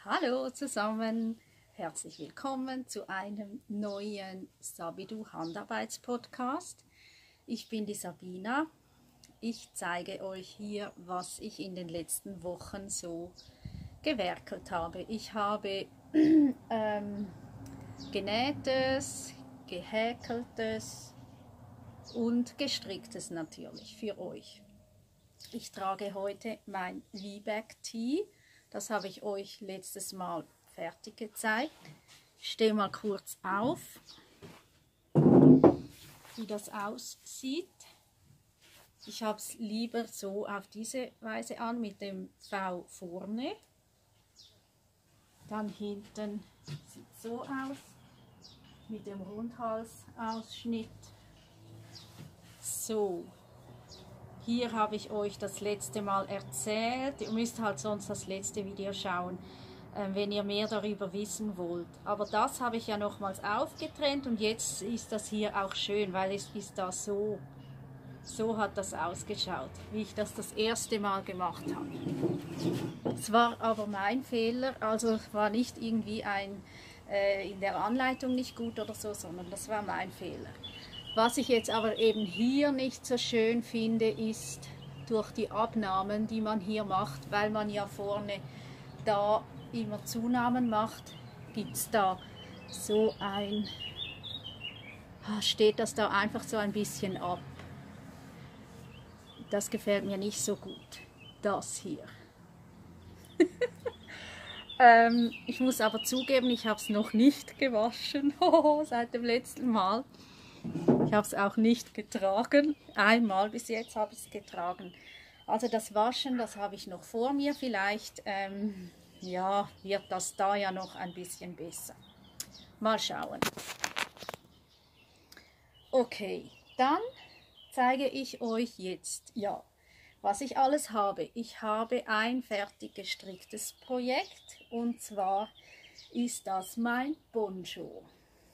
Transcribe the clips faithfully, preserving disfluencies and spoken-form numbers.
Hallo zusammen, herzlich willkommen zu einem neuen Sabidu Handarbeitspodcast. Ich bin die Sabina. Ich zeige euch hier, was ich in den letzten Wochen so gewerkelt habe. Ich habe ähm, genähtes, gehäkeltes und gestricktes natürlich für euch. Ich trage heute mein V-Back Tee. Das habe ich euch letztes Mal fertig gezeigt. Ich stehe mal kurz auf, wie das aussieht. Ich habe es lieber so auf diese Weise an, mit dem V vorne. Dann hinten sieht es so aus, mit dem Rundhalsausschnitt. So. Hier habe ich euch das letzte Mal erzählt. Ihr müsst halt sonst das letzte Video schauen, wenn ihr mehr darüber wissen wollt. Aber das habe ich ja nochmals aufgetrennt und jetzt ist das hier auch schön, weil es ist da so, so hat das ausgeschaut, wie ich das das erste Mal gemacht habe. Es war aber mein Fehler, also es war nicht irgendwie ein, äh, in der Anleitung nicht gut oder so, sondern das war mein Fehler. Was ich jetzt aber eben hier nicht so schön finde, ist durch die Abnahmen, die man hier macht, weil man ja vorne da immer Zunahmen macht, gibt es da so ein, steht das da einfach so ein bisschen ab. Das gefällt mir nicht so gut, das hier. ähm, ich muss aber zugeben, ich habe es noch nicht gewaschen, seit dem letzten Mal. Ich habe es auch nicht getragen. Einmal bis jetzt habe ich es getragen. Also das Waschen, das habe ich noch vor mir. Vielleicht ähm, ja, wird das da ja noch ein bisschen besser. Mal schauen. Okay, dann zeige ich euch jetzt, ja, was ich alles habe. Ich habe ein fertig gestricktes Projekt und zwar ist das mein Poncho.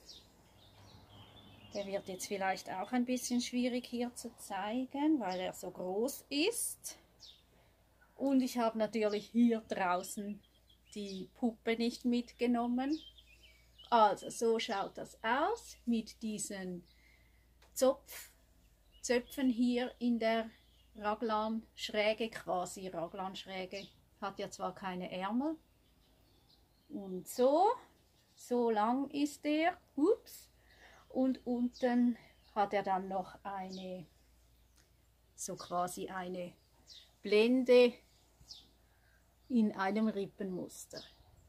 Der wird jetzt vielleicht auch ein bisschen schwierig hier zu zeigen, weil er so groß ist. Und ich habe natürlich hier draußen die Puppe nicht mitgenommen. Also so schaut das aus mit diesen Zopf, Zöpfen hier in der Raglanschräge, quasi Raglanschräge. Hat ja zwar keine Ärmel. Und so, so lang ist der. Ups. Und unten hat er dann noch eine, so quasi eine Blende in einem Rippenmuster.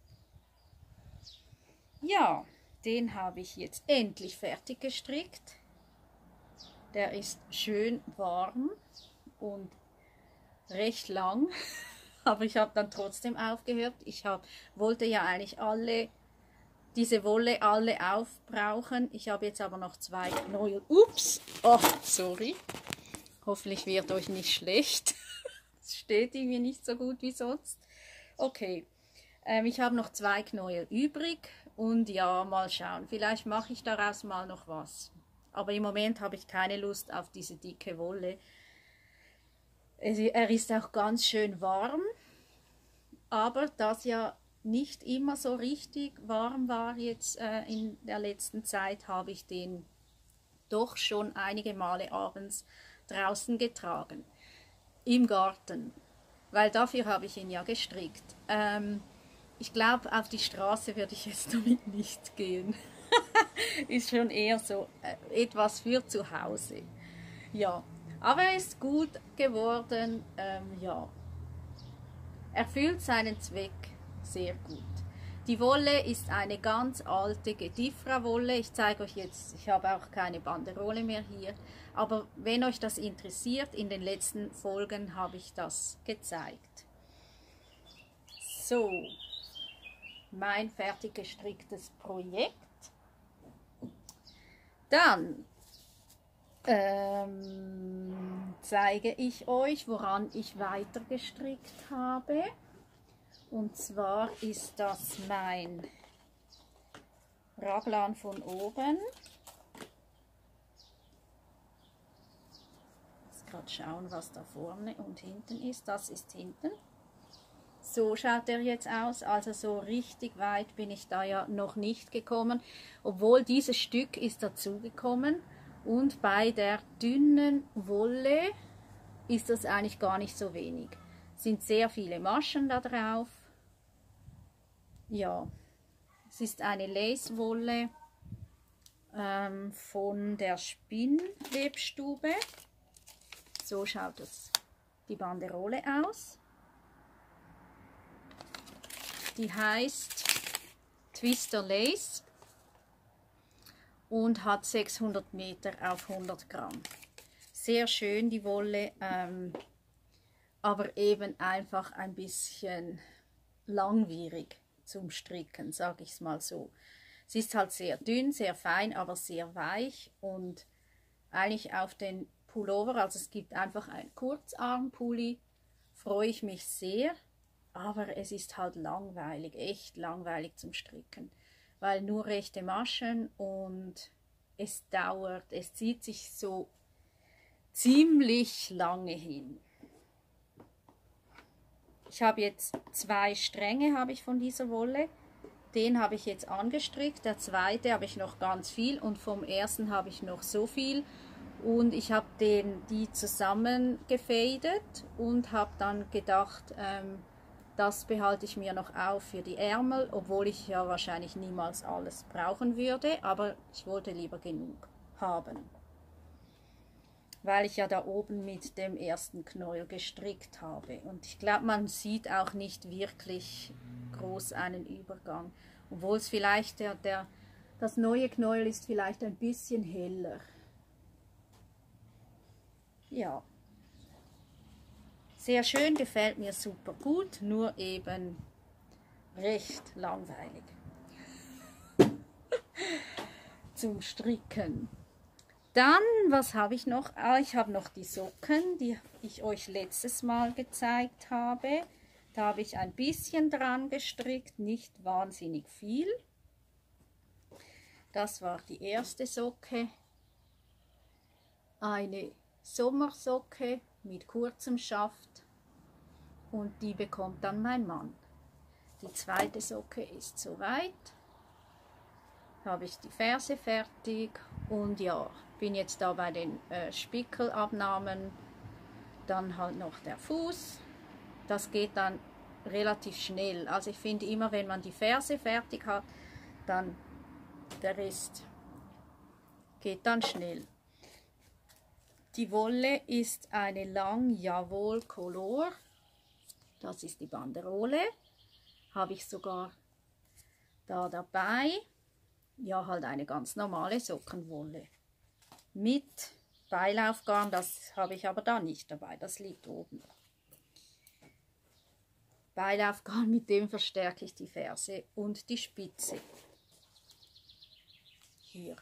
Ja, den habe ich jetzt endlich fertig gestrickt. Der ist schön warm und recht lang, aber ich habe dann trotzdem aufgehört. Ich hab, wollte ja eigentlich alle diese Wolle alle aufbrauchen. Ich habe jetzt aber noch zwei Knäuel. Ups, oh, sorry. Hoffentlich wird euch nicht schlecht. Es steht irgendwie nicht so gut wie sonst. Okay, ähm, ich habe noch zwei Knäuel übrig und ja, mal schauen. Vielleicht mache ich daraus mal noch was. Aber im Moment habe ich keine Lust auf diese dicke Wolle. Er ist auch ganz schön warm, aber das ja nicht immer so richtig warm war jetzt äh, in der letzten Zeit, habe ich den doch schon einige Male abends draußen getragen, im Garten, weil dafür habe ich ihn ja gestrickt. Ähm, ich glaube, auf die Straße würde ich jetzt damit nicht gehen. Ist schon eher so äh, etwas für zu Hause. Ja, aber er ist gut geworden, ähm, ja, erfüllt seinen Zweck sehr gut. Die Wolle ist eine ganz alte Gedifra-Wolle. Ich zeige euch jetzt, ich habe auch keine Banderole mehr hier. Aber wenn euch das interessiert, in den letzten Folgen habe ich das gezeigt. So, mein fertig gestricktes Projekt. Dann ähm, zeige ich euch, woran ich weiter gestrickt habe. Und zwar ist das mein Raglan von oben. Ich muss gerade schauen, was da vorne und hinten ist. Das ist hinten. So schaut er jetzt aus, also so richtig weit bin ich da ja noch nicht gekommen, obwohl dieses Stück ist dazugekommen und bei der dünnen Wolle ist das eigentlich gar nicht so wenig. Es sind sehr viele Maschen da drauf. Ja, es ist eine Lacewolle ähm, von der Spinnwebstube. So schaut es die Banderole aus. Die heißt Twister Lace und hat sechshundert Meter auf hundert Gramm. Sehr schön die Wolle, ähm, aber eben einfach ein bisschen langwierig zum Stricken, sage ich es mal so. Sie ist halt sehr dünn, sehr fein, aber sehr weich und eigentlich auf den Pullover, also es gibt einfach einen Kurzarmpulli, freue ich mich sehr. Aber es ist halt langweilig, echt langweilig zum Stricken, weil nur rechte Maschen und es dauert, es zieht sich so ziemlich lange hin. Ich habe jetzt zwei Stränge habe ich von dieser Wolle, den habe ich jetzt angestrickt, der zweite habe ich noch ganz viel und vom ersten habe ich noch so viel und ich habe den, die zusammen gefadet und habe dann gedacht, ähm, das behalte ich mir noch auf für die Ärmel, obwohl ich ja wahrscheinlich niemals alles brauchen würde, aber ich wollte lieber genug haben, weil ich ja da oben mit dem ersten Knäuel gestrickt habe. Und ich glaube, man sieht auch nicht wirklich groß einen Übergang, obwohl es vielleicht der, der, das neue Knäuel ist vielleicht ein bisschen heller. Ja. Sehr schön, gefällt mir super gut, nur eben recht langweilig zum Stricken. Dann, was habe ich noch? Ah, ich habe noch die Socken, die ich euch letztes Mal gezeigt habe. Da habe ich ein bisschen dran gestrickt, nicht wahnsinnig viel. Das war die erste Socke. Eine Sommersocke mit kurzem Schaft und die bekommt dann mein Mann. Die zweite Socke ist soweit. Habe ich die Ferse fertig und ja, bin jetzt da bei den äh, Spickelabnahmen. Dann halt noch der Fuß. Das geht dann relativ schnell. Also ich finde immer, wenn man die Ferse fertig hat, dann der Rest geht dann schnell. Die Wolle ist eine Lang Jawohl Color. Das ist die Banderole. Habe ich sogar da dabei. Ja, halt eine ganz normale Sockenwolle. Mit Beilaufgarn, das habe ich aber da nicht dabei. Das liegt oben. Beilaufgarn, mit dem verstärke ich die Ferse und die Spitze. Hier.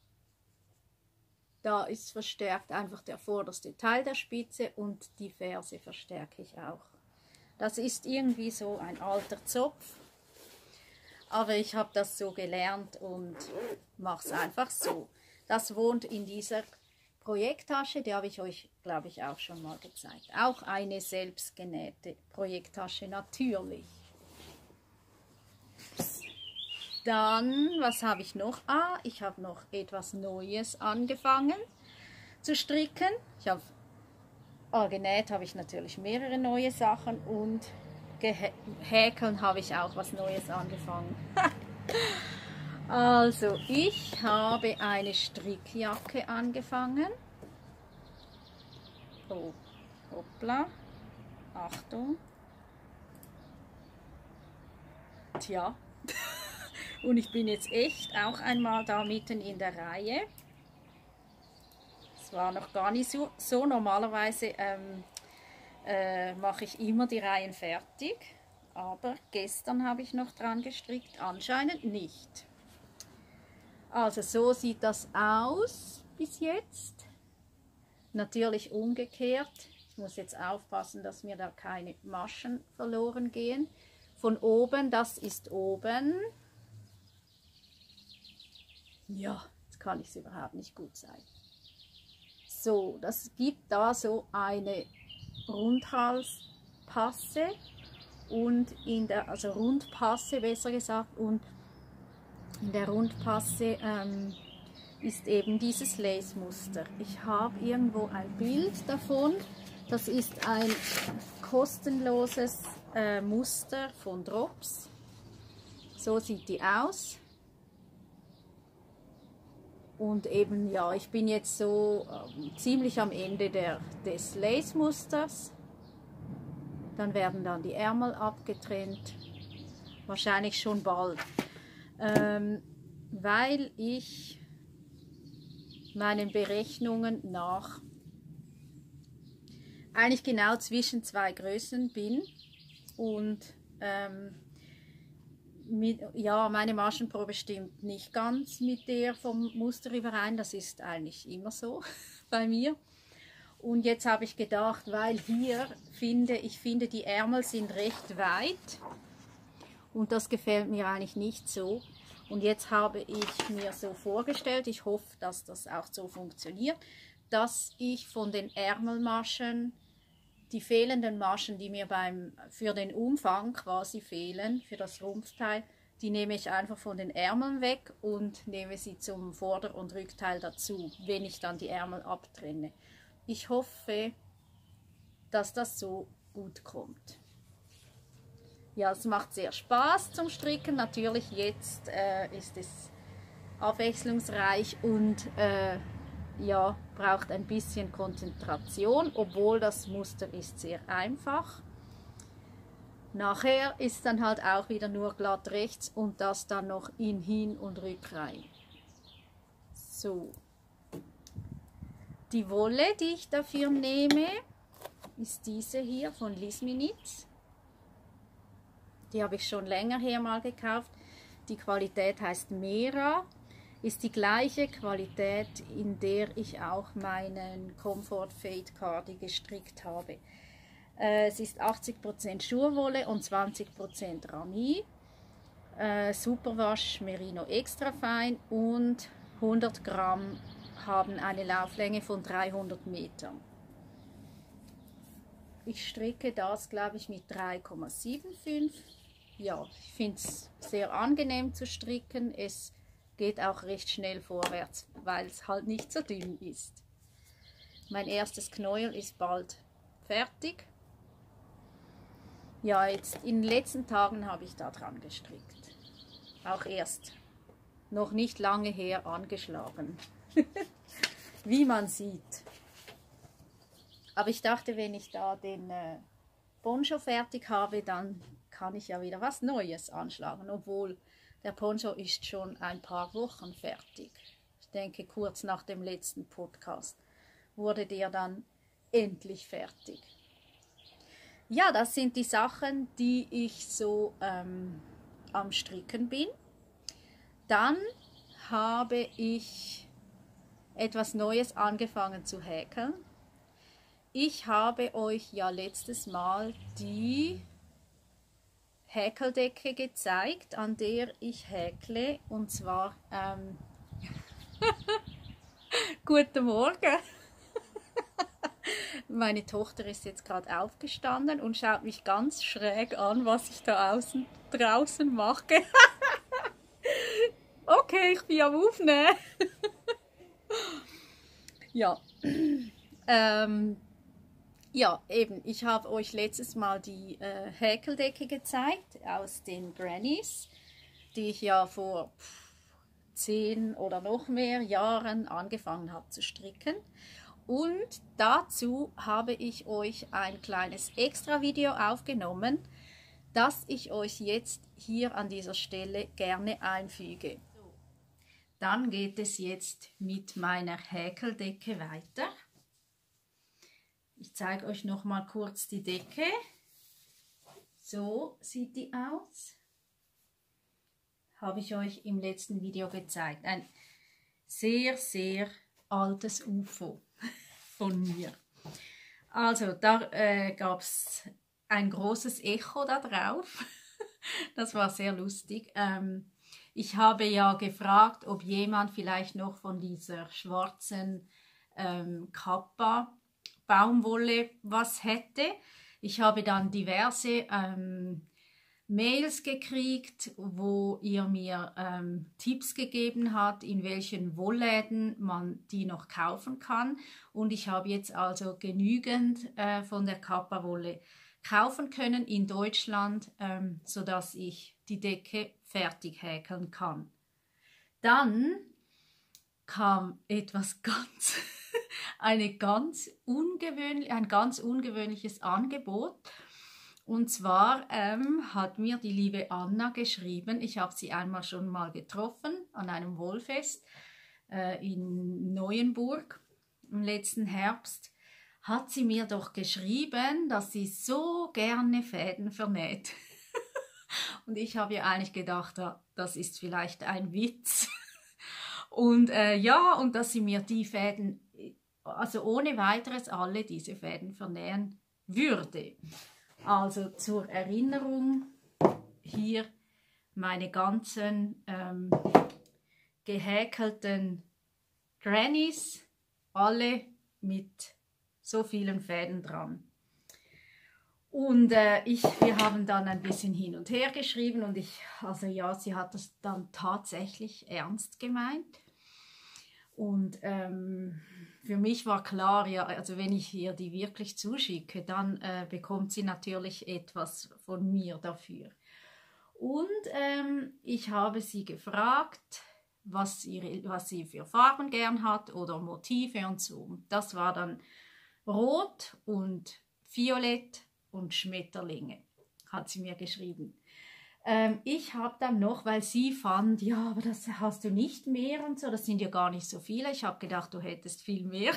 Da ist verstärkt einfach der vorderste Teil der Spitze und die Ferse verstärke ich auch. Das ist irgendwie so ein alter Zopf, aber ich habe das so gelernt und mache es einfach so. Das wohnt in dieser Projekttasche, die habe ich euch, glaube ich, auch schon mal gezeigt. Auch eine selbstgenähte Projekttasche, natürlich. Dann, was habe ich noch? Ah, ich habe noch etwas Neues angefangen zu stricken. Ich habe oh, genäht habe ich natürlich mehrere neue Sachen und häkeln habe ich auch was Neues angefangen. Also, ich habe eine Strickjacke angefangen. Oh, hoppla. Achtung. Tja. Und ich bin jetzt echt auch einmal da mitten in der Reihe. Es war noch gar nicht so. so. Normalerweise ähm, äh, mache ich immer die Reihen fertig. Aber gestern habe ich noch dran gestrickt. Anscheinend nicht. Also so sieht das aus bis jetzt. Natürlich umgekehrt. Ich muss jetzt aufpassen, dass mir da keine Maschen verloren gehen. Von oben, das ist oben. Ja, jetzt kann ich es überhaupt nicht gut sein. So, das gibt da so eine Rundhalspasse und in der, also Rundpasse besser gesagt, und in der Rundpasse ähm, ist eben dieses Lace-Muster. Ich habe irgendwo ein Bild davon. Das ist ein kostenloses äh, Muster von Drops. So sieht die aus. Und eben, ja, ich bin jetzt so äh, ziemlich am Ende der, des Lace-Musters. Dann werden dann die Ärmel abgetrennt. Wahrscheinlich schon bald. Ähm, weil ich meinen Berechnungen nach eigentlich genau zwischen zwei Größen bin und ähm, mit, ja, meine Maschenprobe stimmt nicht ganz mit der vom Muster überein, das ist eigentlich immer so bei mir. Und jetzt habe ich gedacht, weil hier finde ich finde die Ärmel sind recht weit und das gefällt mir eigentlich nicht so. Und jetzt habe ich mir so vorgestellt, ich hoffe, dass das auch so funktioniert, dass ich von den Ärmelmaschen, die fehlenden Maschen, die mir beim, für den Umfang quasi fehlen, für das Rumpfteil, die nehme ich einfach von den Ärmeln weg und nehme sie zum Vorder- und Rückteil dazu, wenn ich dann die Ärmel abtrenne. Ich hoffe, dass das so gut kommt. Ja, es macht sehr Spaß zum Stricken. Natürlich jetzt äh, ist es abwechslungsreich und äh, ja, braucht ein bisschen Konzentration, obwohl das Muster ist sehr einfach. Nachher ist dann halt auch wieder nur glatt rechts und das dann noch in Hin- und Rückreihe. So. Die Wolle, die ich dafür nehme, ist diese hier von Lisminitz. Die habe ich schon länger her mal gekauft. Die Qualität heißt Mera. Ist die gleiche Qualität, in der ich auch meinen Comfort Fade Cardi gestrickt habe. Äh, es ist achtzig Prozent Schurwolle und zwanzig Prozent Rami. Äh, Superwash Merino extra fein und hundert Gramm haben eine Lauflänge von dreihundert Metern. Ich stricke das, glaube ich, mit drei Komma fünfundsiebzig. Ja, ich finde es sehr angenehm zu stricken. Es geht auch recht schnell vorwärts, weil es halt nicht so dünn ist. Mein erstes Knäuel ist bald fertig. Ja, jetzt in den letzten Tagen habe ich da dran gestrickt. Auch erst noch nicht lange her angeschlagen. Wie man sieht. Aber ich dachte, wenn ich da den äh, Poncho fertig habe, dann kann ich ja wieder was Neues anschlagen, obwohl der Poncho ist schon ein paar Wochen fertig. Ich denke, kurz nach dem letzten Podcast wurde der dann endlich fertig. Ja, das sind die Sachen, die ich so ähm, am Stricken bin. Dann habe ich etwas Neues angefangen zu häkeln. Ich habe euch ja letztes Mal die Häkeldecke gezeigt, an der ich häkle, und zwar ähm, guten Morgen. Meine Tochter ist jetzt gerade aufgestanden und schaut mich ganz schräg an, was ich da außen, draußen mache. Okay, ich bin am Aufnehmen. Ja, ähm, ja, eben, ich habe euch letztes Mal die äh, Häkeldecke gezeigt aus den Grannies, die ich ja vor pff, zehn oder noch mehr Jahren angefangen habe zu stricken. Und dazu habe ich euch ein kleines Extra-Video aufgenommen, das ich euch jetzt hier an dieser Stelle gerne einfüge. Dann geht es jetzt mit meiner Häkeldecke weiter. Ich zeige euch noch mal kurz die Decke. So sieht die aus. Habe ich euch im letzten Video gezeigt. Ein sehr, sehr altes U F O von mir. Also da äh, gab es ein großes Echo da drauf. Das war sehr lustig. Ähm, ich habe ja gefragt, ob jemand vielleicht noch von dieser schwarzen ähm, Kappa Baumwolle was hätte. Ich habe dann diverse ähm, Mails gekriegt, wo ihr mir ähm, Tipps gegeben habt, in welchen Wollläden man die noch kaufen kann. Und ich habe jetzt also genügend äh, von der Kappa-Wolle kaufen können in Deutschland, ähm, sodass ich die Decke fertig häkeln kann. Dann kam etwas ganz, eine ganz ungewöhnlich, ein ganz ungewöhnliches Angebot. Und zwar ähm, hat mir die liebe Anna geschrieben, ich habe sie einmal schon mal getroffen an einem Wollfest äh, in Neuenburg im letzten Herbst, hat sie mir doch geschrieben, dass sie so gerne Fäden vernäht. Und ich habe ja eigentlich gedacht, das ist vielleicht ein Witz. Und äh, ja, und dass sie mir die Fäden, also ohne weiteres alle diese Fäden vernähen würde. Also zur Erinnerung, hier meine ganzen ähm, gehäkelten Grannies, alle mit so vielen Fäden dran. Und äh, ich, wir haben dann ein bisschen hin und her geschrieben und ich, also ja, sie hat das dann tatsächlich ernst gemeint. Und ähm, für mich war klar, ja, also wenn ich ihr die wirklich zuschicke, dann äh, bekommt sie natürlich etwas von mir dafür. Und ähm, ich habe sie gefragt, was, ihre, was sie für Farben gern hat oder Motive und so. Das war dann Rot und Violett und Schmetterlinge, hat sie mir geschrieben. Ähm, ich habe dann noch, weil sie fand, ja, aber das hast du nicht mehr und so, das sind ja gar nicht so viele. Ich habe gedacht, du hättest viel mehr.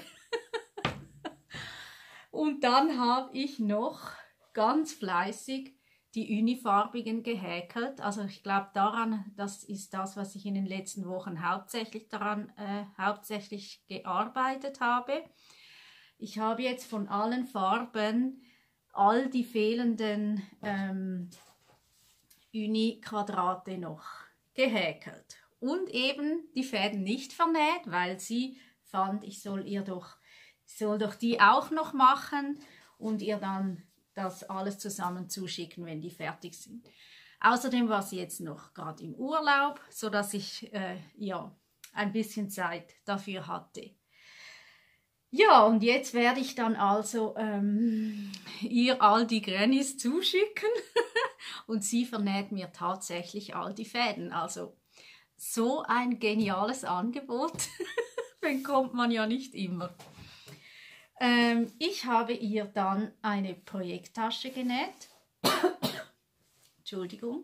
Und dann habe ich noch ganz fleißig die unifarbigen gehäkelt. Also ich glaube daran, das ist das, was ich in den letzten Wochen hauptsächlich daran, äh, hauptsächlich gearbeitet habe. Ich habe jetzt von allen Farben all die fehlenden ähm, Uni-Quadrate noch gehäkelt und eben die Fäden nicht vernäht, weil sie fand, ich soll ihr doch, ich soll doch die auch noch machen und ihr dann das alles zusammen zuschicken, wenn die fertig sind. Außerdem war sie jetzt noch gerade im Urlaub, sodass ich äh, ja, ein bisschen Zeit dafür hatte. Ja, und jetzt werde ich dann also ähm, ihr all die Grannies zuschicken und sie vernäht mir tatsächlich all die Fäden. Also so ein geniales Angebot bekommt man ja nicht immer. Ähm, ich habe ihr dann eine Projekttasche genäht. Entschuldigung.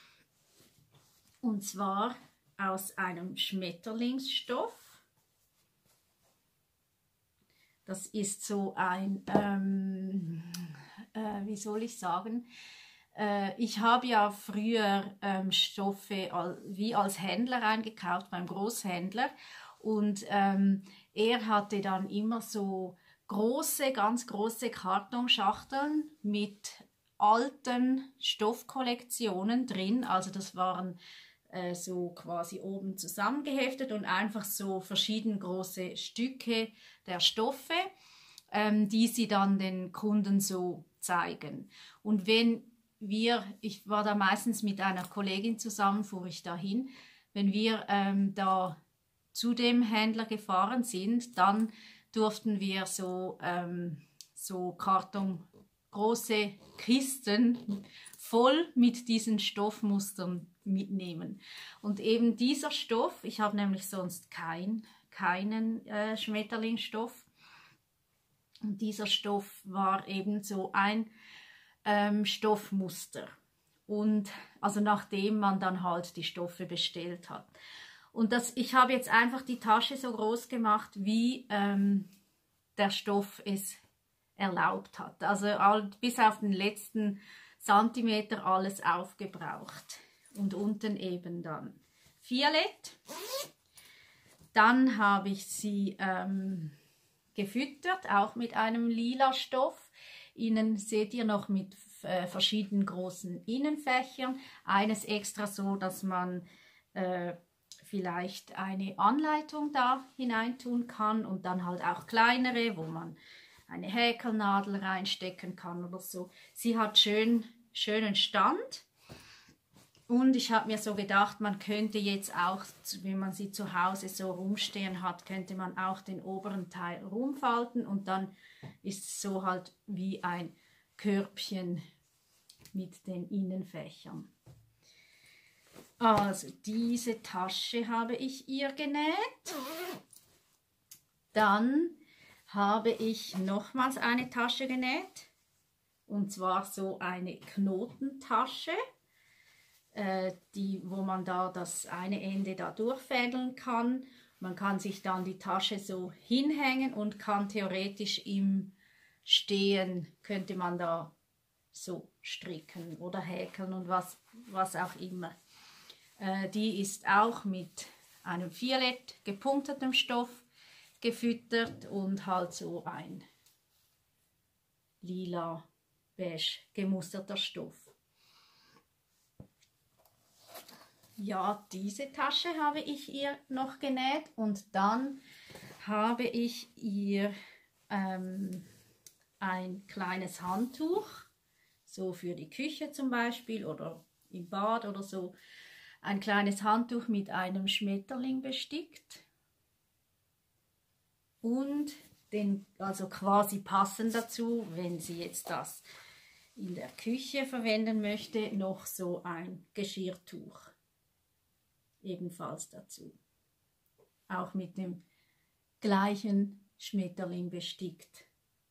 Und zwar aus einem Schmetterlingsstoff. Das ist so ein, ähm, äh, wie soll ich sagen, äh, ich habe ja früher ähm, Stoffe al wie als Händler eingekauft beim Großhändler und ähm, er hatte dann immer so große, ganz große Kartonschachteln mit alten Stoffkollektionen drin, also das waren äh, so quasi oben zusammengeheftet und einfach so verschieden große Stücke der Stoffe, ähm, die sie dann den Kunden so zeigen. Und wenn wir, ich war da meistens mit einer Kollegin zusammen, fuhr ich dahin, wenn wir ähm, da zu dem Händler gefahren sind, dann durften wir so, ähm, so Karton, große Kisten voll mit diesen Stoffmustern mitnehmen. Und eben dieser Stoff, ich habe nämlich sonst kein, keinen äh, Schmetterlingsstoff, und dieser Stoff war eben so ein ähm, Stoffmuster. Und also nachdem man dann halt die Stoffe bestellt hat. Und das, ich habe jetzt einfach die Tasche so groß gemacht, wie ähm, der Stoff es erlaubt hat. Also all, bis auf den letzten Zentimeter alles aufgebraucht. Und unten eben dann Violett. Dann habe ich sie ähm, gefüttert, auch mit einem lila Stoff. Innen seht ihr noch mit äh, verschiedenen großen Innenfächern. Eines extra so, dass man äh, vielleicht eine Anleitung da hineintun kann und dann halt auch kleinere, wo man eine Häkelnadel reinstecken kann oder so. Sie hat schön, schönen Stand. Und ich habe mir so gedacht, man könnte jetzt auch, wenn man sie zu Hause so rumstehen hat, könnte man auch den oberen Teil rumfalten und dann ist es so halt wie ein Körbchen mit den Innenfächern. Also diese Tasche habe ich ihr genäht. Dann habe ich nochmals eine Tasche genäht. Und zwar so eine Knotentasche. Die, wo man da das eine Ende da durchfädeln kann. Man kann sich dann die Tasche so hinhängen und kann theoretisch im Stehen, könnte man da so stricken oder häkeln und was, was auch immer. Äh, die ist auch mit einem violett gepunktetem Stoff gefüttert und halt so ein lila, beige gemusterter Stoff. Ja, diese Tasche habe ich ihr noch genäht und dann habe ich ihr ähm, ein kleines Handtuch, so für die Küche zum Beispiel oder im Bad oder so, ein kleines Handtuch mit einem Schmetterling bestickt und den, also quasi passend dazu, wenn sie jetzt das in der Küche verwenden möchte, noch so ein Geschirrtuch. Ebenfalls dazu. Auch mit dem gleichen Schmetterling bestickt.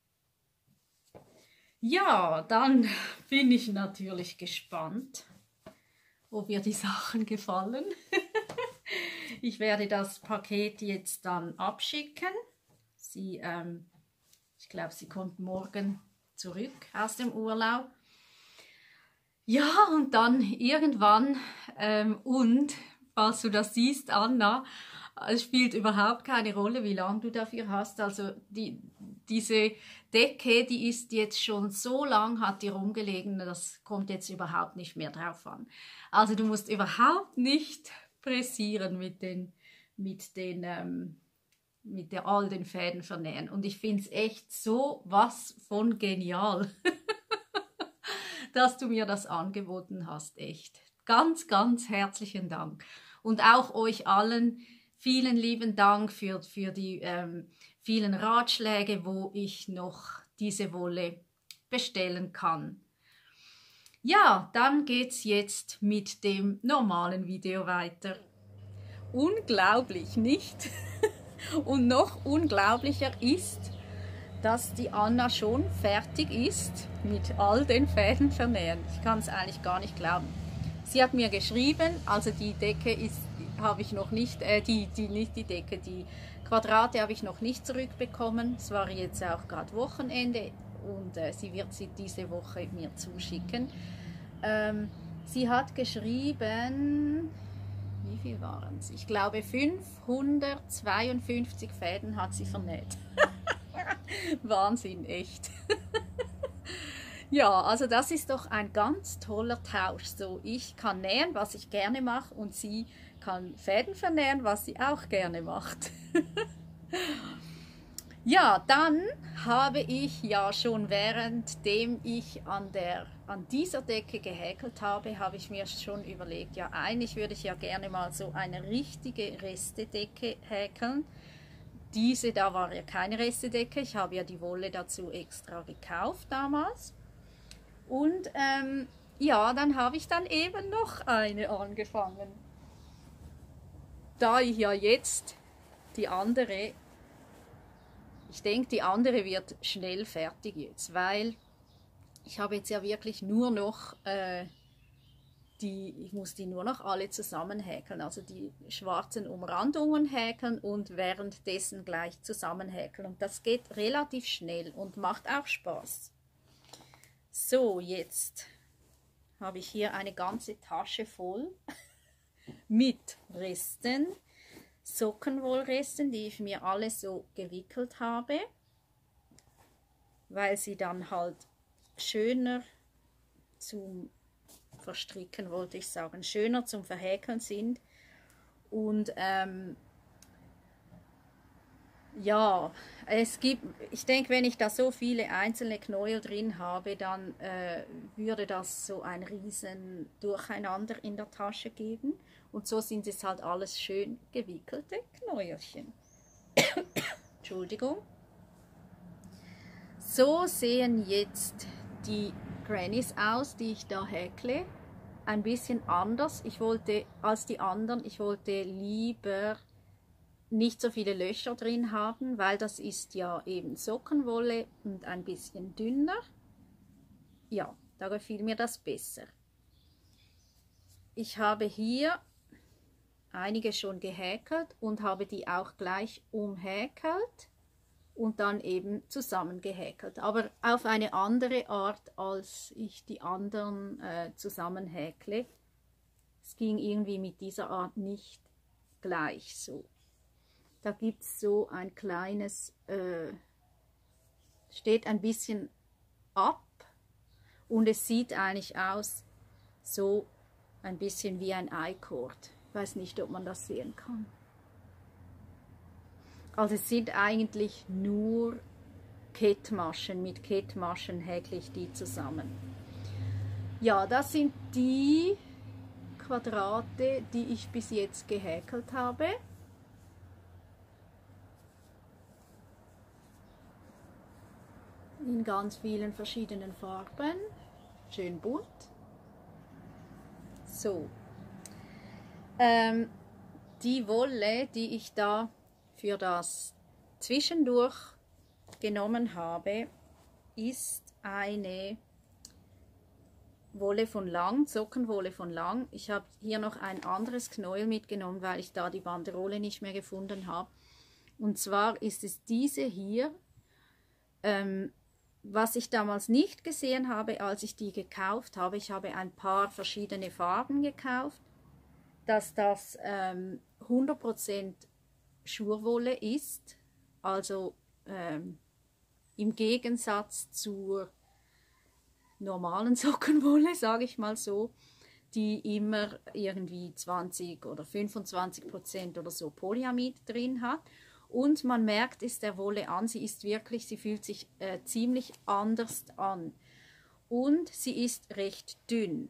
Ja, dann bin ich natürlich gespannt, ob ihr die Sachen gefallen. Ich werde das Paket jetzt dann abschicken. Sie, ähm, ich glaube, sie kommt morgen zurück aus dem Urlaub. Ja, und dann irgendwann ähm, und falls du das siehst, Anna, es spielt überhaupt keine Rolle, wie lange du dafür hast. Also die, diese Decke, die ist jetzt schon so lang, hat die rumgelegen, das kommt jetzt überhaupt nicht mehr drauf an. Also du musst überhaupt nicht pressieren mit den, mit den, ähm, mit der, all den Fäden vernähen. Und ich finde es echt so was von genial, dass du mir das angeboten hast, echt. Ganz, ganz herzlichen Dank. Und auch euch allen vielen lieben Dank für, für die ähm, vielen Ratschläge, wo ich noch diese Wolle bestellen kann. Ja, dann geht's jetzt mit dem normalen Video weiter. Unglaublich, nicht? Und noch unglaublicher ist, dass die Anna schon fertig ist mit all den Fäden vernähen. Ich kann es eigentlich gar nicht glauben. Sie hat mir geschrieben, also die Decke ist, habe ich noch nicht, äh, die, die, nicht die Decke, die Quadrate habe ich noch nicht zurückbekommen. Es war jetzt auch gerade Wochenende und äh, sie wird sie diese Woche mir zuschicken. Ähm, sie hat geschrieben, wie viel waren es? Ich glaube fünfhundertzweiundfünfzig Fäden hat sie vernäht. Wahnsinn, echt. Ja, also das ist doch ein ganz toller Tausch. So, ich kann nähen, was ich gerne mache, und sie kann Fäden vernähen, was sie auch gerne macht. Ja, dann habe ich ja schon währenddem ich an, der, an dieser Decke gehäkelt habe, habe ich mir schon überlegt, ja, eigentlich würde ich ja gerne mal so eine richtige Restedecke häkeln. Diese, da war ja keine Restedecke, ich habe ja die Wolle dazu extra gekauft damals. Und ähm, ja, dann habe ich dann eben noch eine angefangen. Da ich ja jetzt die andere, ich denke, die andere wird schnell fertig jetzt, weil ich habe jetzt ja wirklich nur noch, äh, die, ich muss die nur noch alle zusammen häkeln, also die schwarzen Umrandungen häkeln und währenddessen gleich zusammen häkeln. Und das geht relativ schnell und macht auch Spaß. So, jetzt habe ich hier eine ganze Tasche voll mit Resten, Sockenwollresten, die ich mir alle so gewickelt habe, weil sie dann halt schöner zum Verstricken, wollte ich sagen, schöner zum Verhäkeln sind. Und ähm, Ja, es gibt, ich denke, wenn ich da so viele einzelne Knäuel drin habe, dann äh, würde das so ein riesen Durcheinander in der Tasche geben. Und so sind es halt alles schön gewickelte Knäuelchen. Entschuldigung. So sehen jetzt die Grannies aus, die ich da häkle. Ein bisschen anders. Ich wollte als die anderen, ich wollte lieber nicht so viele Löcher drin haben, weil das ist ja eben Sockenwolle und ein bisschen dünner. Ja, da gefiel mir das besser. Ich habe hier einige schon gehäkelt und habe die auch gleich umhäkelt und dann eben zusammen gehäkelt. Aber auf eine andere Art, als ich die anderen äh, zusammen häkle. Es ging irgendwie mit dieser Art nicht gleich so. Da gibt es so ein kleines, äh, steht ein bisschen ab und es sieht eigentlich aus so ein bisschen wie ein I-Cord. Ich weiß nicht, ob man das sehen kann. Also es sind eigentlich nur Kettmaschen, mit Kettmaschen häkle ich die zusammen. Ja, das sind die Quadrate, die ich bis jetzt gehäkelt habe. In ganz vielen verschiedenen Farben, schön bunt. So, ähm, die Wolle, die ich da für das Zwischendurch genommen habe, ist eine Wolle von Lang, Sockenwolle von Lang. Ich habe hier noch ein anderes Knäuel mitgenommen, weil ich da die Banderole nicht mehr gefunden habe. Und zwar ist es diese hier. Ähm, Was ich damals nicht gesehen habe, als ich die gekauft habe, ich habe ein paar verschiedene Farben gekauft, dass das ähm, hundert Prozent Schurwolle ist, also ähm, im Gegensatz zur normalen Sockenwolle, sage ich mal so, die immer irgendwie zwanzig oder fünfundzwanzig Prozent oder so Polyamid drin hat. Und man merkt es der Wolle an, sie ist wirklich, sie fühlt sich äh, ziemlich anders an. Und sie ist recht dünn.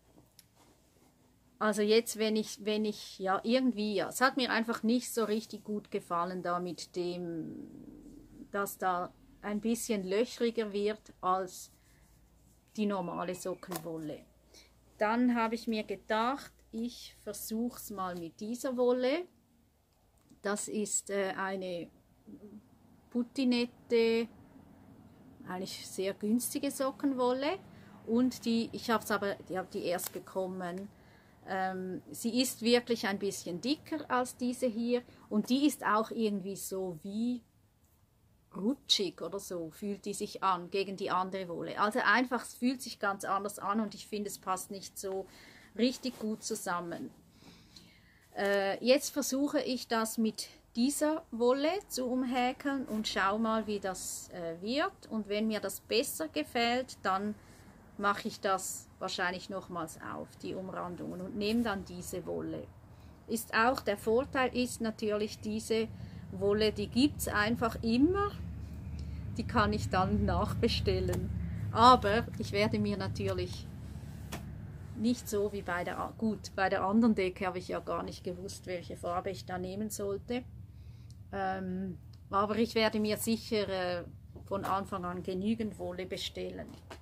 Also jetzt, wenn ich, wenn ich, ja, irgendwie, ja, es hat mir einfach nicht so richtig gut gefallen da mit dem, dass da ein bisschen löchriger wird als die normale Sockenwolle. Dann habe ich mir gedacht, ich versuche es mal mit dieser Wolle. Das ist äh, eine Putinette, eigentlich sehr günstige Sockenwolle. Und die, ich habe es aber, ich habe die erst bekommen. Ähm, sie ist wirklich ein bisschen dicker als diese hier. Und die ist auch irgendwie so wie rutschig oder so, fühlt die sich an gegen die andere Wolle. Also einfach, es fühlt sich ganz anders an und ich finde, es passt nicht so richtig gut zusammen. Äh, jetzt versuche ich das mit dieser Wolle zu umhäkeln und schau mal, wie das äh, wird. Und wenn mir das besser gefällt, dann mache ich das wahrscheinlich nochmals auf, die Umrandungen, und nehme dann diese Wolle. Ist auch, der Vorteil ist natürlich, diese Wolle, die gibt es einfach immer. Die kann ich dann nachbestellen. Aber ich werde mir natürlich nicht so wie bei der, gut, bei der anderen Decke habe ich ja gar nicht gewusst, welche Farbe ich da nehmen sollte. Ähm, aber ich werde mir sicher äh, von Anfang an genügend Wolle bestellen.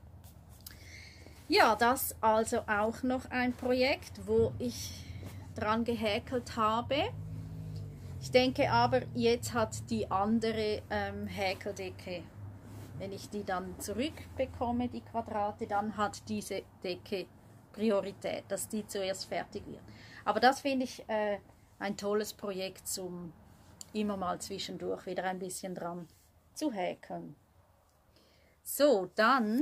Ja, das also auch noch ein Projekt, wo ich dran gehäkelt habe. Ich denke aber, jetzt hat die andere ähm, Häkeldecke, wenn ich die dann zurückbekomme, die Quadrate, dann hat diese Decke Priorität, dass die zuerst fertig wird. Aber das finde ich äh, ein tolles Projekt, zum immer mal zwischendurch wieder ein bisschen dran zu häkeln. So, dann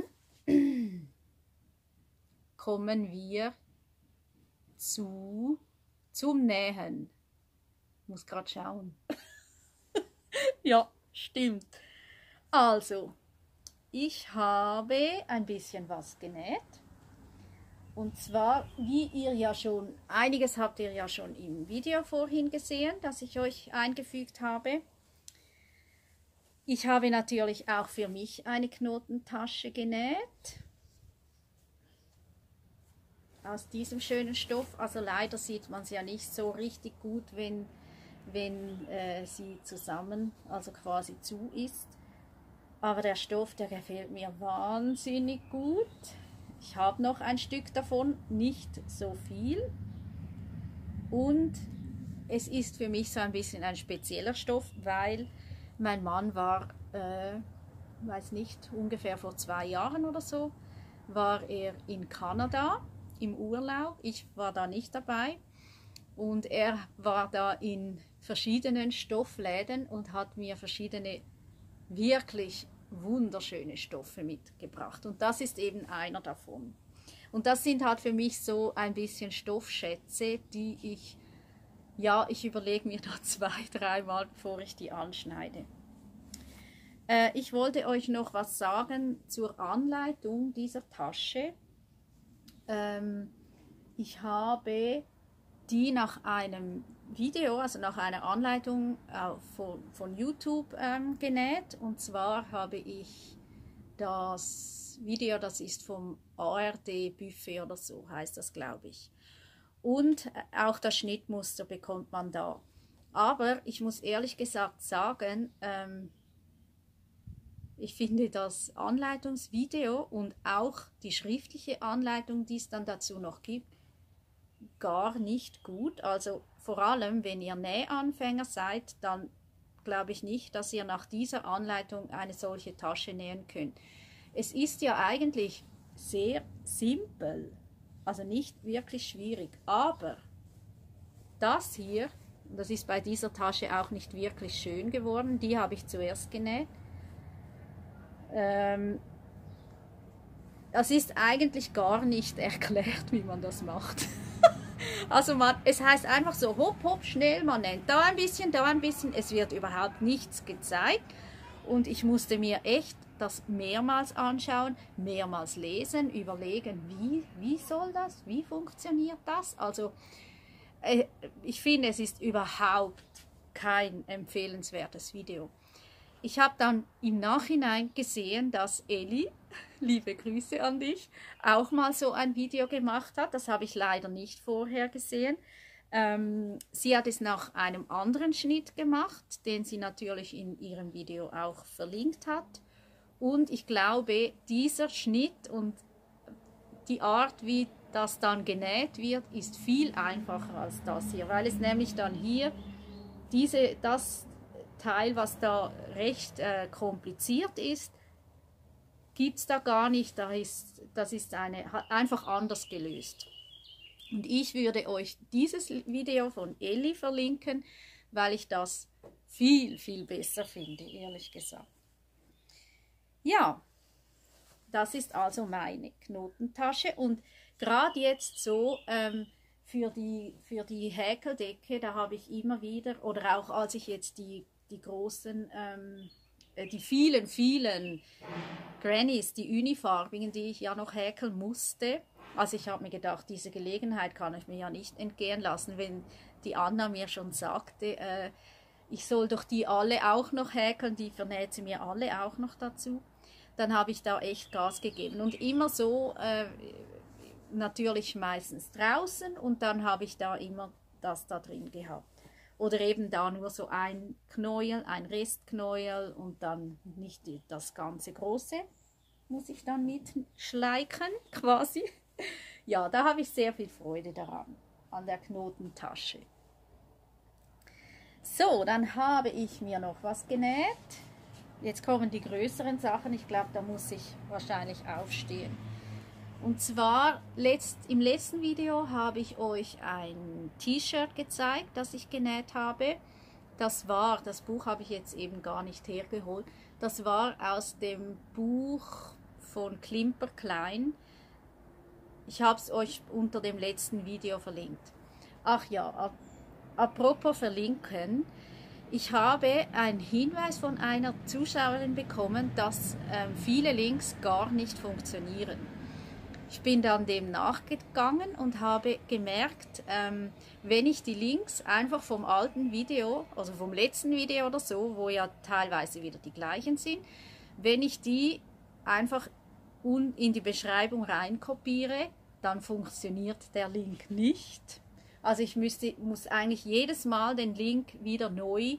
kommen wir zu, zum Nähen. Ich muss gerade schauen. Ja, stimmt. Also, ich habe ein bisschen was genäht. Und zwar, wie ihr ja schon, einiges habt ihr ja schon im Video vorhin gesehen, das ich euch eingefügt habe. Ich habe natürlich auch für mich eine Knotentasche genäht. Aus diesem schönen Stoff. Also leider sieht man es ja nicht so richtig gut, wenn, wenn äh, sie zusammen, also quasi zu ist. Aber der Stoff, der gefällt mir wahnsinnig gut. Ich habe noch ein Stück davon, nicht so viel. Und es ist für mich so ein bisschen ein spezieller Stoff, weil mein Mann war, äh, weiß nicht, ungefähr vor zwei Jahren oder so, war er in Kanada im Urlaub. Ich war da nicht dabei. Und er war da in verschiedenen Stoffläden und hat mir verschiedene wirklich wunderschöne Stoffe mitgebracht. Und das ist eben einer davon. Und das sind halt für mich so ein bisschen Stoffschätze, die ich, ja, ich überlege mir da zwei, dreimal, bevor ich die anschneide. Äh, ich wollte euch noch was sagen zur Anleitung dieser Tasche. Ähm, ich habe die nach einem Video, also nach einer Anleitung äh, von, von YouTube ähm, genäht. Und zwar habe ich das Video, das ist vom A R D Buffet oder so, heißt das, glaube ich. Und auch das Schnittmuster bekommt man da. Aber ich muss ehrlich gesagt sagen, ähm, ich finde das Anleitungsvideo und auch die schriftliche Anleitung, die es dann dazu noch gibt, gar nicht gut. Also vor allem, wenn ihr Nähanfänger seid, dann glaube ich nicht, dass ihr nach dieser Anleitung eine solche Tasche nähen könnt. Es ist ja eigentlich sehr simpel, also nicht wirklich schwierig, aber das hier, das ist bei dieser Tasche auch nicht wirklich schön geworden, die habe ich zuerst genäht. Ähm, das ist eigentlich gar nicht erklärt, wie man das macht. Also man, es heißt einfach so, hopp, hopp, schnell, man nennt da ein bisschen, da ein bisschen, es wird überhaupt nichts gezeigt. Und ich musste mir echt das mehrmals anschauen, mehrmals lesen, überlegen, wie, wie soll das, wie funktioniert das? Also äh, ich finde, es ist überhaupt kein empfehlenswertes Video. Ich habe dann im Nachhinein gesehen, dass Elli, liebe Grüße an dich, auch mal so ein Video gemacht hat. Das habe ich leider nicht vorher gesehen. Ähm, sie hat es nach einem anderen Schnitt gemacht, den sie natürlich in ihrem Video auch verlinkt hat. Und ich glaube, dieser Schnitt und die Art, wie das dann genäht wird, ist viel einfacher als das hier, weil es nämlich dann hier diese, das Teil, was da recht äh, kompliziert ist, gibt es da gar nicht. Da ist, das ist eine, einfach anders gelöst. Und ich würde euch dieses Video von Elli verlinken, weil ich das viel, viel besser finde, ehrlich gesagt. Ja, das ist also meine Knotentasche. Und gerade jetzt so ähm, für die, für die Häkeldecke, da habe ich immer wieder, oder auch als ich jetzt die die großen, ähm, die vielen, vielen Grannies, die unifarbigen, die ich ja noch häkeln musste. Also ich habe mir gedacht, diese Gelegenheit kann ich mir ja nicht entgehen lassen, wenn die Anna mir schon sagte, äh, ich soll doch die alle auch noch häkeln, die vernäht sie mir alle auch noch dazu. Dann habe ich da echt Gas gegeben und immer so, äh, natürlich meistens draußen und dann habe ich da immer das da drin gehabt. Oder eben da nur so ein Knäuel, ein Restknäuel und dann nicht das ganze große, muss ich dann mitschleichen quasi. Ja, da habe ich sehr viel Freude daran, an der Knotentasche. So, dann habe ich mir noch was genäht. Jetzt kommen die größeren Sachen, ich glaube, da muss ich wahrscheinlich aufstehen. Und zwar letzt, im letzten Video habe ich euch ein T-Shirt gezeigt, das ich genäht habe. Das war, das Buch habe ich jetzt eben gar nicht hergeholt, das war aus dem Buch von Klimper Klein. Ich habe es euch unter dem letzten Video verlinkt. Ach ja, apropos verlinken, ich habe einen Hinweis von einer Zuschauerin bekommen, dass ähm, viele Links gar nicht funktionieren. ich bin dann dem nachgegangen und habe gemerkt, ähm, wenn ich die Links einfach vom alten Video, also vom letzten Video oder so, wo ja teilweise wieder die gleichen sind, wenn ich die einfach in die Beschreibung reinkopiere, dann funktioniert der Link nicht. Also ich müsste, muss eigentlich jedes Mal den Link wieder neu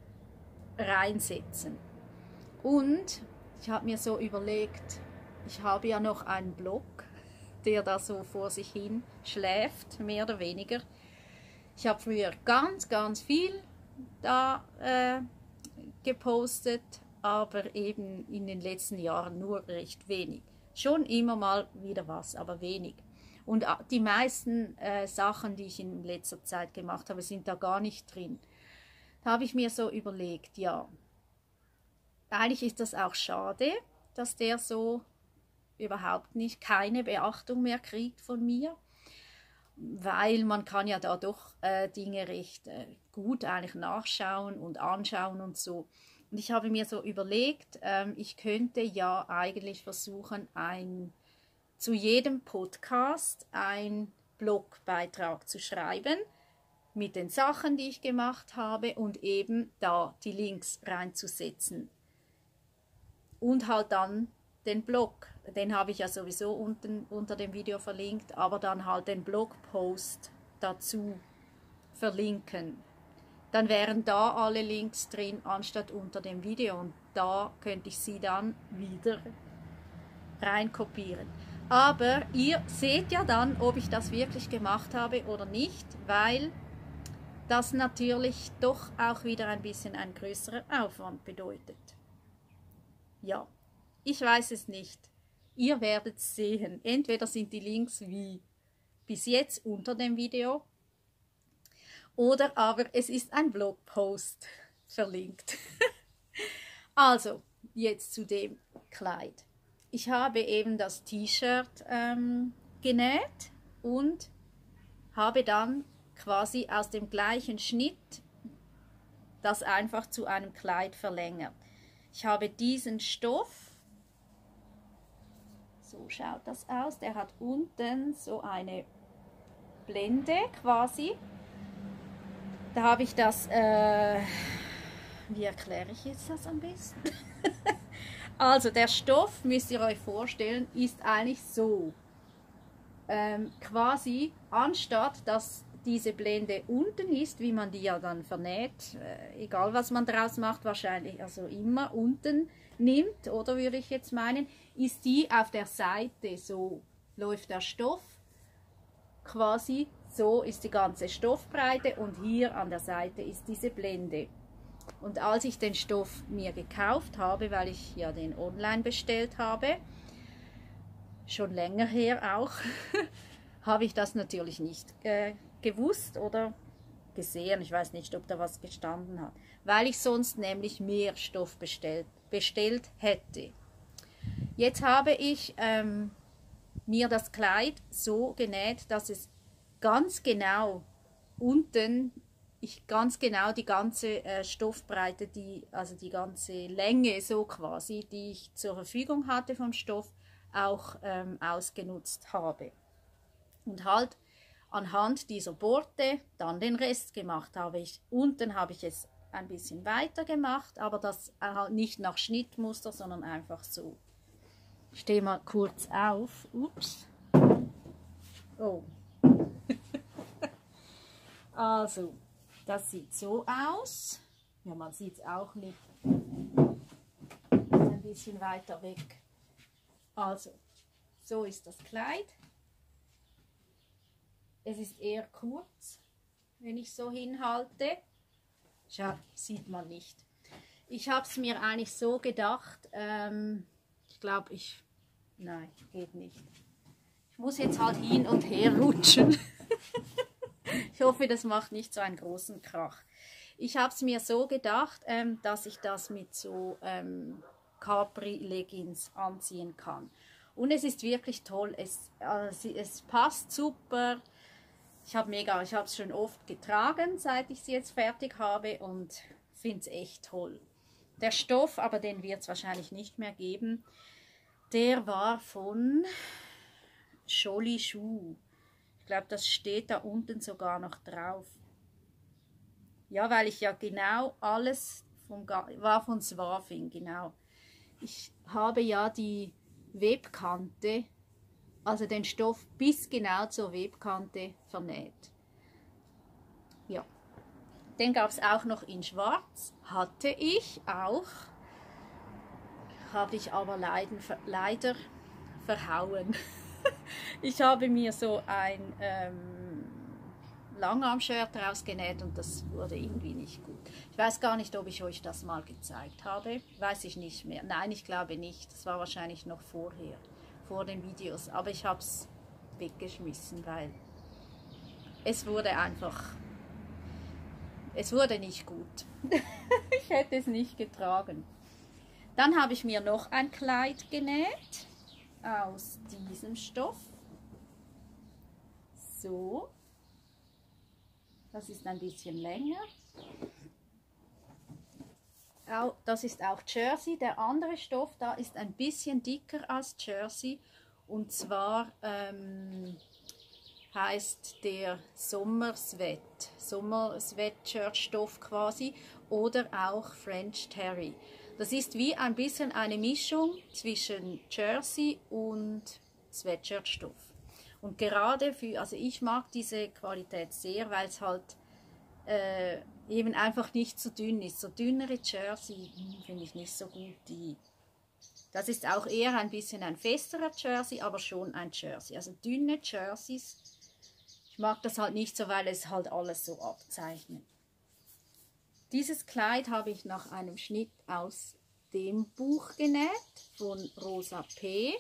reinsetzen. Und ich habe mir so überlegt, ich habe ja noch einen Blog, der da so vor sich hin schläft, mehr oder weniger. Ich habe früher ganz, ganz viel da äh, gepostet, aber eben in den letzten Jahren nur recht wenig. Schon immer mal wieder was, aber wenig. Und die meisten äh, Sachen, die ich in letzter Zeit gemacht habe, sind da gar nicht drin. Da habe ich mir so überlegt, ja, eigentlich ist das auch schade, dass der so überhaupt nicht, keine Beachtung mehr kriegt von mir, weil man kann ja da doch äh, Dinge recht äh, gut eigentlich nachschauen und anschauen und so. Und ich habe mir so überlegt, ähm, ich könnte ja eigentlich versuchen, ein, zu jedem Podcast einen Blogbeitrag zu schreiben, mit den Sachen, die ich gemacht habe und eben da die Links reinzusetzen. Und halt dann den Blog, den habe ich ja sowieso unten unter dem Video verlinkt, aber dann halt den Blogpost dazu verlinken. Dann wären da alle Links drin, anstatt unter dem Video. Und da könnte ich sie dann wieder reinkopieren. Aber ihr seht ja dann, ob ich das wirklich gemacht habe oder nicht, weil das natürlich doch auch wieder ein bisschen ein größerer Aufwand bedeutet. Ja, ich weiß es nicht. Ihr werdet sehen. Entweder sind die Links wie bis jetzt unter dem Video, oder aber es ist ein Blogpost verlinkt. Also, jetzt zu dem Kleid. Ich habe eben das T-Shirt ähm, genäht und habe dann quasi aus dem gleichen Schnitt das einfach zu einem Kleid verlängert. Ich habe diesen Stoff, so schaut das aus, der hat unten so eine Blende quasi. Da habe ich das, äh, wie erkläre ich jetzt das am besten? Also der Stoff, müsst ihr euch vorstellen, ist eigentlich so. Ähm, quasi, anstatt dass diese Blende unten ist, wie man die ja dann vernäht, äh, egal was man draus macht, wahrscheinlich also immer unten nimmt, oder würde ich jetzt meinen, ist die auf der Seite, so läuft der Stoff quasi, so ist die ganze Stoffbreite und hier an der Seite ist diese Blende. Und als ich den Stoff mir gekauft habe, weil ich ja den online bestellt habe, schon länger her auch, habe ich das natürlich nicht äh, gewusst oder gesehen. Ich weiß nicht, ob da was gestanden hat, weil ich sonst nämlich mehr Stoff bestellt, bestellt hätte. Jetzt habe ich ähm, mir das Kleid so genäht, dass es ganz genau unten, ich ganz genau die ganze äh, Stoffbreite, die, also die ganze Länge so quasi, die ich zur Verfügung hatte vom Stoff, auch ähm, ausgenutzt habe. Und halt anhand dieser Borte dann den Rest gemacht habe. Ich, unten habe ich es ein bisschen weiter gemacht, aber das halt nicht nach Schnittmuster, sondern einfach so. Ich stehe mal kurz auf. Ups. Oh. Also, das sieht so aus. Ja, man sieht es auch nicht. Ein bisschen weiter weg. Also, so ist das Kleid. Es ist eher kurz, wenn ich so hinhalte. Schau, sieht man nicht. Ich habe es mir eigentlich so gedacht, ähm, ich glaube, ich, nein, geht nicht. Ich muss jetzt halt hin und her rutschen. Ich hoffe, das macht nicht so einen großen Krach. Ich habe es mir so gedacht, ähm, dass ich das mit so ähm, Capri-Leggings anziehen kann. Und es ist wirklich toll, es, äh, es passt super. Ich habe mega, ich habe es schon oft getragen, seit ich sie jetzt fertig habe und finde es echt toll. Der Stoff, aber den wird es wahrscheinlich nicht mehr geben, der war von Joli Schuh. Ich glaube, das steht da unten sogar noch drauf. Ja, weil ich ja genau alles vom war von Swarfing, genau. Ich habe ja die Webkante, also den Stoff bis genau zur Webkante vernäht. Ja, den gab es auch noch in Schwarz, hatte ich auch, habe ich aber leiden, leider verhauen. Ich habe mir so ein ähm, Langarm-Shirt rausgenäht und das wurde irgendwie nicht gut. Ich weiß gar nicht, ob ich euch das mal gezeigt habe. Weiß ich nicht mehr. Nein, ich glaube nicht. Das war wahrscheinlich noch vorher, vor den Videos. Aber ich habe es weggeschmissen, weil es wurde einfach, es wurde nicht gut. Ich hätte es nicht getragen. Dann habe ich mir noch ein Kleid genäht aus diesem Stoff. So. Das ist ein bisschen länger. Das ist auch Jersey. Der andere Stoff da ist ein bisschen dicker als Jersey. Und zwar ähm, heißt der Sommersweat. Sommersweatshirt-Stoff quasi. Oder auch French Terry. Das ist wie ein bisschen eine Mischung zwischen Jersey und Sweatshirt-Stoff. Und gerade für, also ich mag diese Qualität sehr, weil es halt äh, eben einfach nicht so dünn ist. So dünnere Jersey finde ich nicht so gut. Die, das ist auch eher ein bisschen ein festerer Jersey, aber schon ein Jersey. Also dünne Jerseys, ich mag das halt nicht so, weil es halt alles so abzeichnet. Dieses Kleid habe ich nach einem Schnitt aus dem Buch genäht, von Rosa P.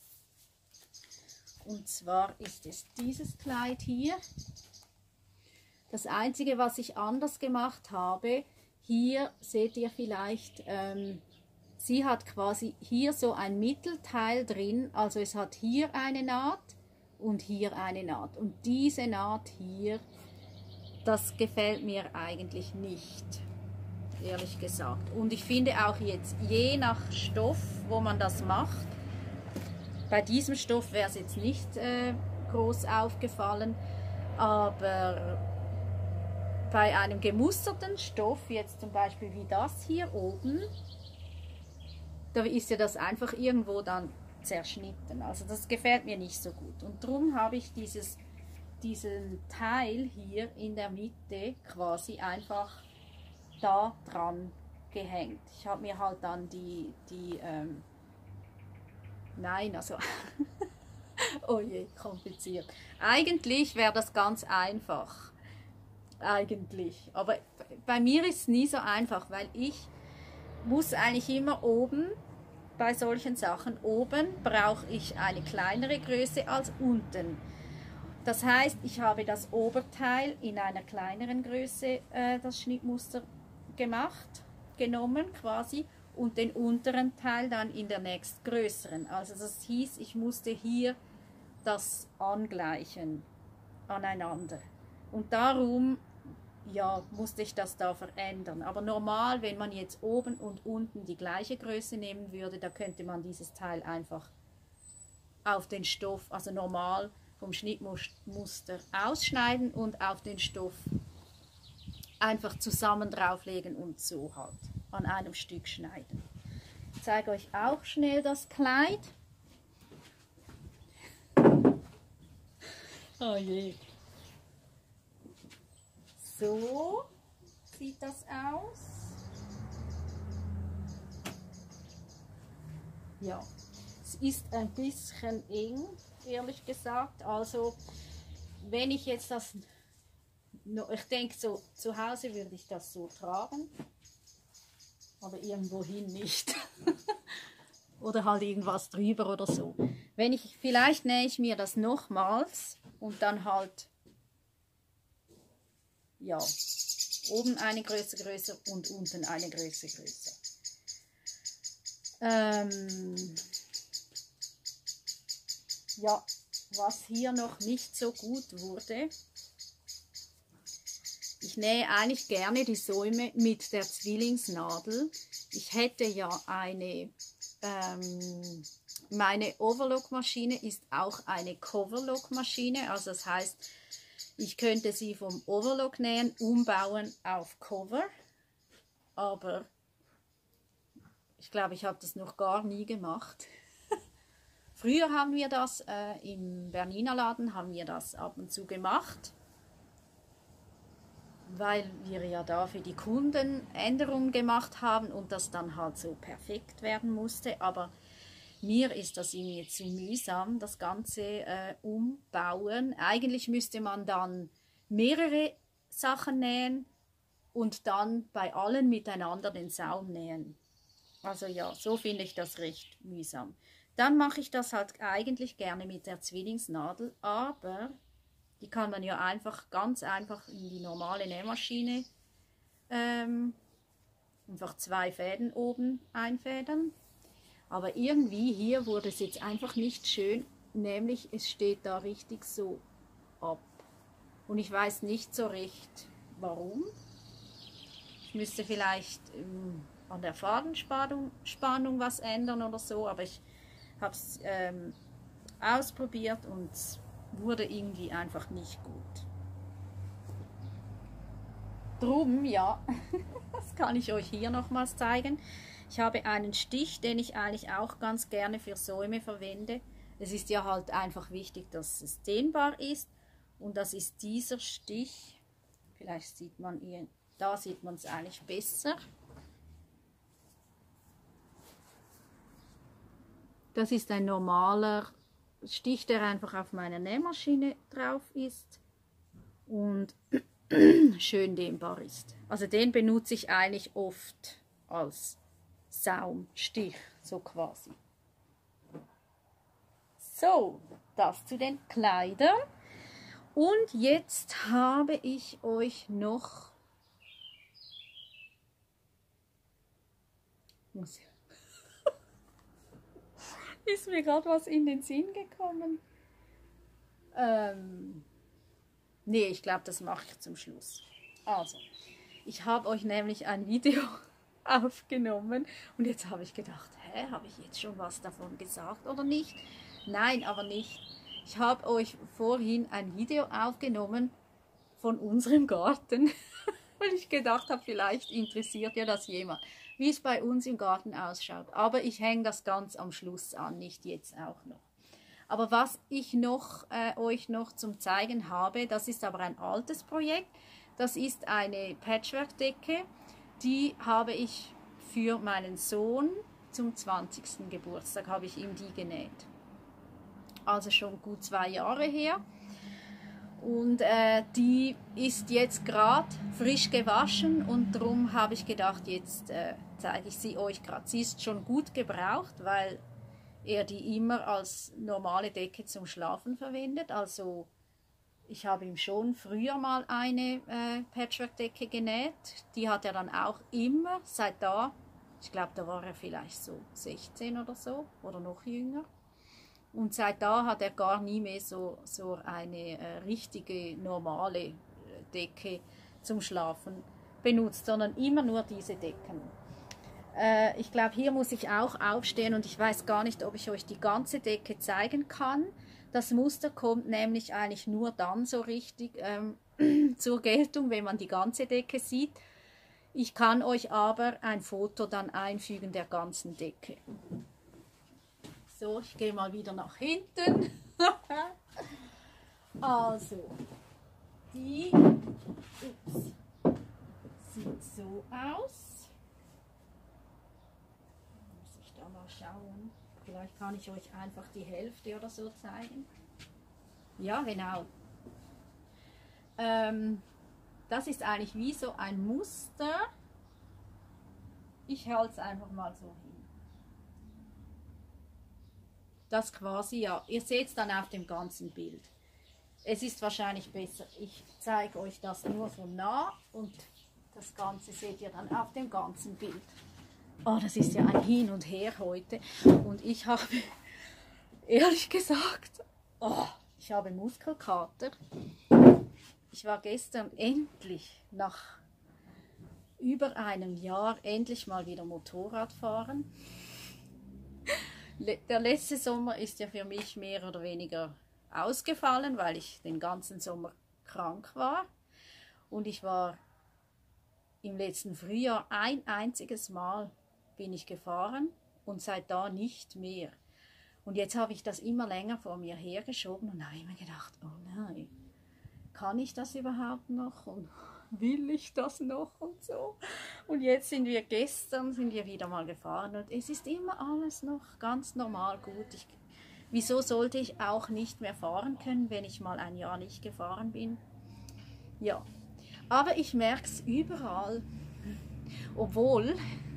Und zwar ist es dieses Kleid hier. Das Einzige, was ich anders gemacht habe, hier seht ihr vielleicht, ähm, sie hat quasi hier so ein Mittelteil drin, also es hat hier eine Naht und hier eine Naht. Und diese Naht hier, das gefällt mir eigentlich nicht, ehrlich gesagt. Und ich finde auch jetzt, je nach Stoff, wo man das macht, bei diesem Stoff wäre es jetzt nicht äh, groß aufgefallen, aber bei einem gemusterten Stoff, jetzt zum Beispiel wie das hier oben, da ist ja das einfach irgendwo dann zerschnitten. Also das gefällt mir nicht so gut. Und darum habe ich dieses, diesen Teil hier in der Mitte quasi einfach da dran gehängt. Ich habe mir halt dann die, die ähm, nein, also, oh je, kompliziert. Eigentlich wäre das ganz einfach, eigentlich, aber bei mir ist es nie so einfach, weil ich muss eigentlich immer oben, bei solchen Sachen, oben brauche ich eine kleinere Größe als unten. Das heißt, ich habe das Oberteil in einer kleineren Größe, äh, das Schnittmuster gemacht, genommen quasi, und den unteren Teil dann in der nächstgrößeren. Also das hieß, ich musste hier das angleichen aneinander. Und darum, ja, musste ich das da verändern. Aber normal, wenn man jetzt oben und unten die gleiche Größe nehmen würde, da könnte man dieses Teil einfach auf den Stoff, also normal vom Schnittmuster ausschneiden und auf den Stoff einfach zusammen drauflegen und so halt an einem Stück schneiden. Ich zeige euch auch schnell das Kleid. Oh je. So sieht das aus. Ja, es ist ein bisschen eng, ehrlich gesagt. Also, wenn ich jetzt das, ich denke so, zu Hause würde ich das so tragen, aber irgendwohin nicht. Oder halt irgendwas drüber oder so. Wenn ich, vielleicht nähe ich mir das nochmals und dann halt, ja, oben eine Größe größer und unten eine Größe größer. Ähm, ja, was hier noch nicht so gut wurde, ich nähe eigentlich gerne die Säume mit der Zwillingsnadel. Ich hätte ja eine, ähm, Meine Overlock-Maschine ist auch eine Coverlock-Maschine, also das heißt, ich könnte sie vom Overlock nähen, umbauen auf Cover, aber ich glaube, ich habe das noch gar nie gemacht. Früher haben wir das, äh, im Berniner Laden haben wir das ab und zu gemacht, weil wir ja da für die Kunden Änderungen gemacht haben und das dann halt so perfekt werden musste, aber mir ist das irgendwie zu mühsam, das Ganze äh, umbauen. Eigentlich müsste man dann mehrere Sachen nähen und dann bei allen miteinander den Saum nähen. Also ja, so finde ich das recht mühsam. Dann mache ich das halt eigentlich gerne mit der Zwillingsnadel, aber die kann man ja einfach ganz einfach in die normale Nähmaschine ähm, einfach zwei Fäden oben einfädeln. Aber irgendwie hier wurde es jetzt einfach nicht schön, nämlich es steht da richtig so ab. Und ich weiß nicht so recht, warum. Ich müsste vielleicht ähm, an der Fadenspannung Spannung was ändern oder so, aber ich habe es ähm, ausprobiert und es wurde irgendwie einfach nicht gut. Drum, ja, das kann ich euch hier nochmals zeigen. Ich habe einen Stich, den ich eigentlich auch ganz gerne für Säume verwende. Es ist ja halt einfach wichtig, dass es dehnbar ist. Und das ist dieser Stich. Vielleicht sieht man ihn, da sieht man es eigentlich besser. Das ist ein normaler Stich, der einfach auf meiner Nähmaschine drauf ist und schön dehnbar ist. Also den benutze ich eigentlich oft als Saumstich, so quasi. So, das zu den Kleidern. Und jetzt habe ich euch noch muss ist mir gerade was in den Sinn gekommen. Ähm, nee, ich glaube, das mache ich zum Schluss. Also, ich habe euch nämlich ein Video aufgenommen und jetzt habe ich gedacht, hä, habe ich jetzt schon was davon gesagt oder nicht? Nein, aber nicht. Ich habe euch vorhin ein Video aufgenommen von unserem Garten, weil ich gedacht habe, vielleicht interessiert ja das jemand, wie es bei uns im Garten ausschaut. Aber ich hänge das ganz am Schluss an, nicht jetzt auch noch. Aber was ich noch, äh, euch noch zum Zeigen habe, das ist aber ein altes Projekt. Das ist eine Patchwork-Decke, die habe ich für meinen Sohn zum zwanzigsten Geburtstag, habe ich ihm die genäht. Also schon gut zwei Jahre her. Und äh, die ist jetzt gerade frisch gewaschen und darum habe ich gedacht, jetzt äh, zeige ich sie euch gerade. Sie ist schon gut gebraucht, weil er die immer als normale Decke zum Schlafen verwendet. Also ich habe ihm schon früher mal eine äh, Patchwork-Decke genäht. Die hat er dann auch immer, seit da, ich glaube, da war er vielleicht so sechzehn oder so oder noch jünger. Und seit da hat er gar nie mehr so, so eine äh, richtige, normale äh, Decke zum Schlafen benutzt, sondern immer nur diese Decken. Äh, ich glaube, hier muss ich auch aufstehen und ich weiß gar nicht, ob ich euch die ganze Decke zeigen kann. Das Muster kommt nämlich eigentlich nur dann so richtig ähm, zur Geltung, wenn man die ganze Decke sieht. Ich kann euch aber ein Foto dann einfügen der ganzen Decke. So, ich gehe mal wieder nach hinten. Also, die ups, sieht so aus. Muss ich da mal schauen. Vielleicht kann ich euch einfach die Hälfte oder so zeigen. Ja, genau. Ähm, das ist eigentlich wie so ein Muster. Ich halte es einfach mal so hin. Das quasi, ja, ihr seht es dann auf dem ganzen Bild. Es ist wahrscheinlich besser, ich zeige euch das nur von nah und das Ganze seht ihr dann auf dem ganzen Bild. Oh, das ist ja ein Hin und Her heute und ich habe, ehrlich gesagt, oh, ich habe Muskelkater. Ich war gestern endlich, nach über einem Jahr, endlich mal wieder Motorrad fahren. der letzte Sommer ist ja für mich mehr oder weniger ausgefallen, weil ich den ganzen Sommer krank war. Und ich war im letzten Frühjahr ein einziges Mal bin ich gefahren und seit da nicht mehr. Und jetzt habe ich das immer länger vor mir hergeschoben und habe immer gedacht, oh nein, kann ich das überhaupt noch und will ich das noch und so. Und jetzt sind wir gestern, sind wir wieder mal gefahren und es ist immer alles noch ganz normal gut. Ich, wieso sollte ich auch nicht mehr fahren können, wenn ich mal ein Jahr nicht gefahren bin? Ja, aber ich merke es überall, obwohl,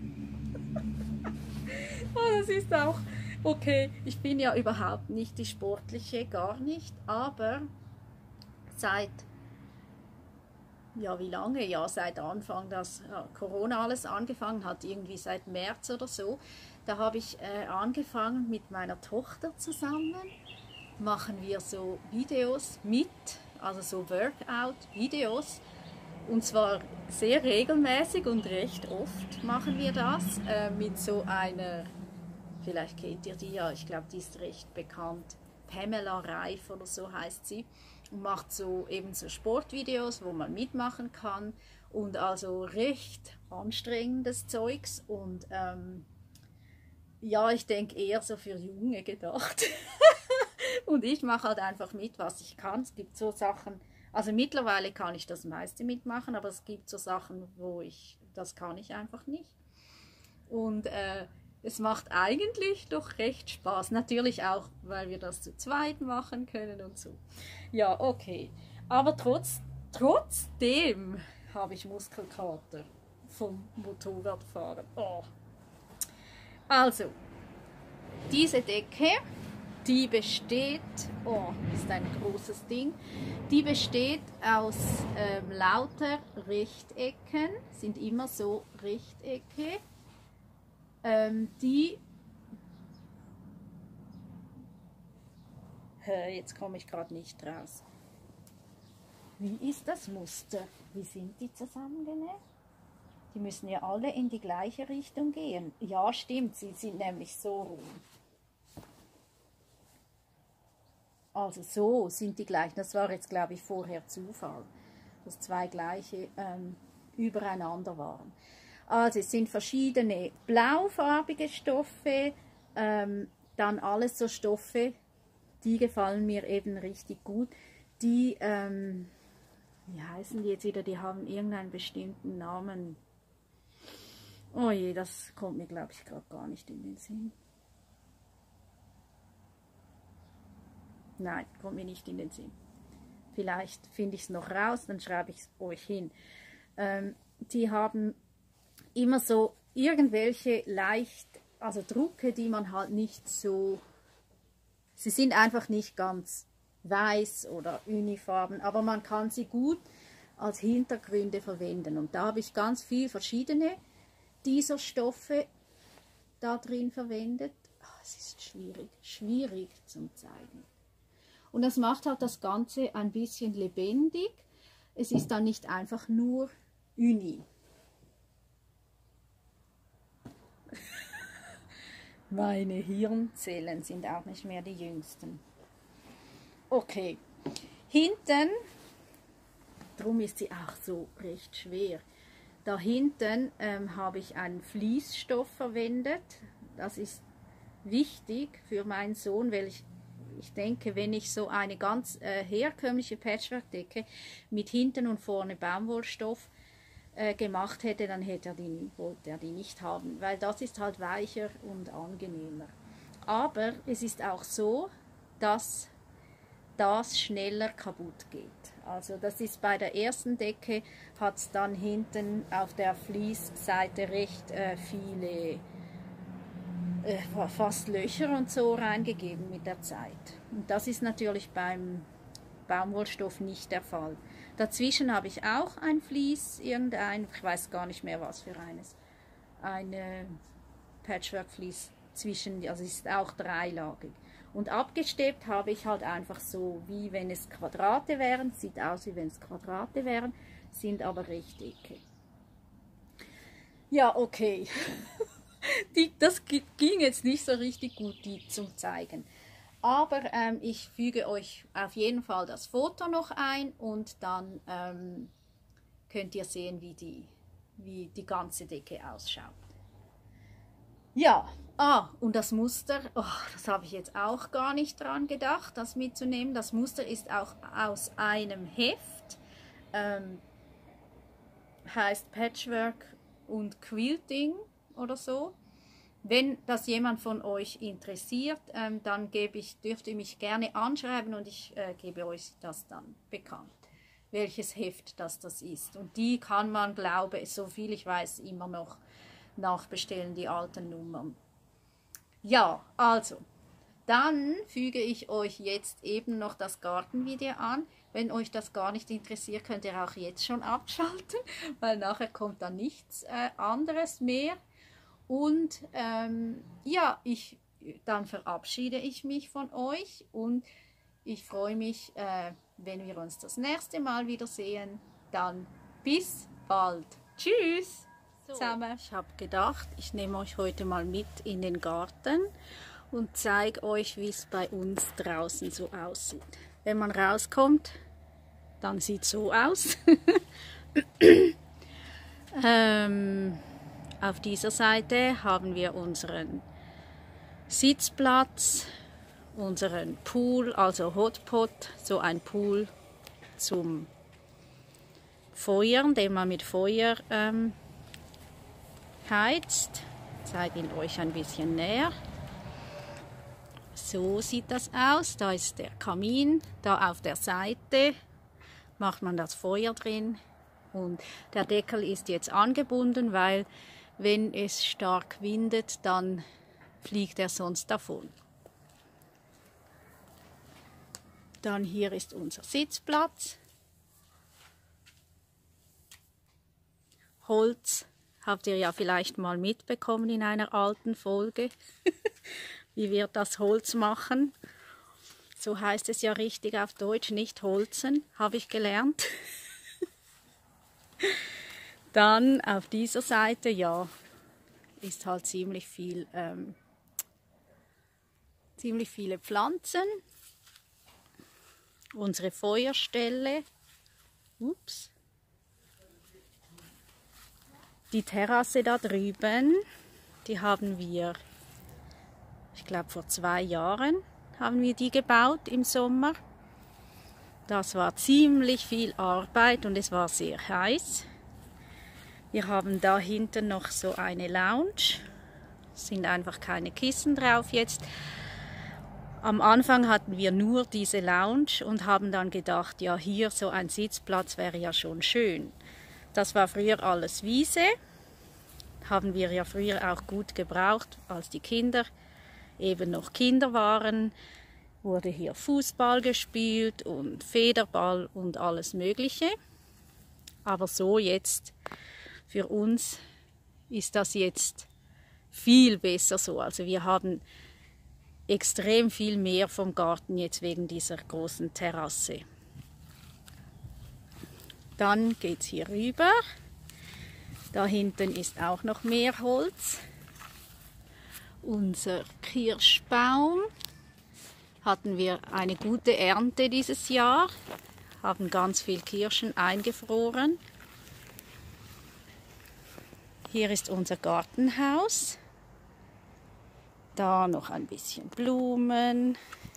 oh, das ist auch, okay, ich bin ja überhaupt nicht die Sportliche, gar nicht, aber seit, ja wie lange, ja seit Anfang, dass Corona alles angefangen hat, irgendwie seit März oder so, da habe ich äh, angefangen mit meiner Tochter zusammen, machen wir so Videos mit, also so Workout-Videos, und zwar sehr regelmäßig und recht oft machen wir das äh, mit so einer, vielleicht kennt ihr die ja, ich glaube die ist recht bekannt, Pamela Reif oder so heißt sie, und macht so eben so Sportvideos, wo man mitmachen kann und also recht anstrengendes Zeugs und ähm, ja, ich denke eher so für Junge gedacht. Und ich mache halt einfach mit, was ich kann. Es gibt so Sachen, also mittlerweile kann ich das meiste mitmachen, aber es gibt so Sachen, wo ich, das kann ich einfach nicht. Und äh, es macht eigentlich doch recht Spaß. Natürlich auch, weil wir das zu zweit machen können und so. Ja, okay. Aber trotz, trotzdem habe ich Muskelkater vom Motorradfahren. Oh. Also, diese Decke, die besteht, oh, ist ein großes Ding, die besteht aus ähm, lauter Rechtecken, sind immer so Rechtecke, ähm, die, äh, jetzt komme ich gerade nicht raus. Wie ist das Muster? Wie sind die zusammengenäht? Die müssen ja alle in die gleiche Richtung gehen. Ja, stimmt, sie sind nämlich so rum. Also so sind die gleichen. Das war jetzt, glaube ich, vorher Zufall, dass zwei gleiche ähm, übereinander waren. Also es sind verschiedene blaufarbige Stoffe, ähm, dann alles so Stoffe, die gefallen mir eben richtig gut. Die, ähm, wie heißen die jetzt wieder, die haben irgendeinen bestimmten Namen. Oh je, das kommt mir, glaube ich, gerade gar nicht in den Sinn. Nein, kommt mir nicht in den Sinn. Vielleicht finde ich es noch raus, dann schreibe ich es euch hin. Ähm, die haben immer so irgendwelche leicht, also Drucke, die man halt nicht so, sie sind einfach nicht ganz weiß oder unifarben, aber man kann sie gut als Hintergründe verwenden. Und da habe ich ganz viel verschiedene dieser Stoffe da drin verwendet. Oh, es ist schwierig, schwierig zum Zeigen. Und das macht halt das Ganze ein bisschen lebendig. Es ist dann nicht einfach nur Uni. Meine Hirnzellen sind auch nicht mehr die jüngsten. Okay, hinten, darum ist sie auch so recht schwer. Da hinten ähm, habe ich einen Fließstoff verwendet. Das ist wichtig für meinen Sohn, weil ich, ich denke, wenn ich so eine ganz äh, herkömmliche Patchwork-Decke mit hinten und vorne Baumwollstoff äh, gemacht hätte, dann hätte er die, wollte er die nicht haben, weil das ist halt weicher und angenehmer. Aber es ist auch so, dass das schneller kaputt geht. Also das ist bei der ersten Decke, hat es dann hinten auf der Fließseite recht äh, viele, äh, fast Löcher und so reingegeben mit der Zeit. Und das ist natürlich beim Baumwollstoff nicht der Fall. Dazwischen habe ich auch ein Vlies, irgendein, ich weiß gar nicht mehr was für eines, eine Patchwork-Vlies zwischen, also es ist auch dreilagig. Und abgesteppt habe ich halt einfach so, wie wenn es Quadrate wären. Sieht aus, wie wenn es Quadrate wären, sind aber Rechtecke. Ja, okay. die, das ging jetzt nicht so richtig gut, die zum zeigen. Aber ähm, ich füge euch auf jeden Fall das Foto noch ein und dann ähm, könnt ihr sehen, wie die, wie die ganze Decke ausschaut. Ja, ah, und das Muster, oh, das habe ich jetzt auch gar nicht dran gedacht, das mitzunehmen. Das Muster ist auch aus einem Heft, ähm, heißt Patchwork und Quilting oder so. Wenn das jemand von euch interessiert, ähm, dann gebe ich, dürft ihr mich gerne anschreiben und ich äh, gebe euch das dann bekannt, welches Heft das, das ist. Und die kann man, glaube ich, so viel ich weiß, immer noch nachbestellen, die alten Nummern. Ja, also, dann füge ich euch jetzt eben noch das Gartenvideo an. Wenn euch das gar nicht interessiert, könnt ihr auch jetzt schon abschalten, weil nachher kommt dann nichts äh, anderes mehr. Und ähm, ja, ich, dann verabschiede ich mich von euch und ich freue mich, äh, wenn wir uns das nächste Mal wiedersehen. Dann bis bald. Tschüss zusammen. Ich habe gedacht, ich nehme euch heute mal mit in den Garten und zeige euch, wie es bei uns draußen so aussieht. Wenn man rauskommt, dann sieht es so aus. ähm, Auf dieser Seite haben wir unseren Sitzplatz, unseren Pool, also Hotpot, so ein Pool zum Feuern, den man mit Feuer ähm, heizt. Ich zeige ihn euch ein bisschen näher. So sieht das aus. Da ist der Kamin, da auf der Seite macht man das Feuer drin und der Deckel ist jetzt angebunden, weil wenn es stark windet, dann fliegt er sonst davon. Dann hier ist unser Sitzplatz. Holz habt ihr ja vielleicht mal mitbekommen in einer alten Folge, wie wir das Holz machen. So heißt es ja richtig auf Deutsch, nicht holzen, habe ich gelernt. Dann auf dieser Seite, ja, ist halt ziemlich viel, ähm, ziemlich viele Pflanzen. Unsere Feuerstelle. Ups. Die Terrasse da drüben, die haben wir, ich glaube vor zwei Jahren, haben wir die gebaut im Sommer. Das war ziemlich viel Arbeit und es war sehr heiß. Wir haben da hinten noch so eine Lounge. Es sind einfach keine Kissen drauf jetzt. Am Anfang hatten wir nur diese Lounge und haben dann gedacht, ja, hier so ein Sitzplatz wäre ja schon schön. Das war früher alles Wiese. Haben wir ja früher auch gut gebraucht, als die Kinder eben noch Kinder waren. Wurde hier Fußball gespielt und Federball und alles Mögliche. Aber so jetzt, für uns ist das jetzt viel besser so. Also wir haben extrem viel mehr vom Garten jetzt wegen dieser großen Terrasse. Dann geht es hier rüber. Da hinten ist auch noch mehr Holz. Unser Kirschbaum. Hatten wir eine gute Ernte dieses Jahr. Haben ganz viel Kirschen eingefroren. Hier ist unser Gartenhaus. Da noch ein bisschen Blumen.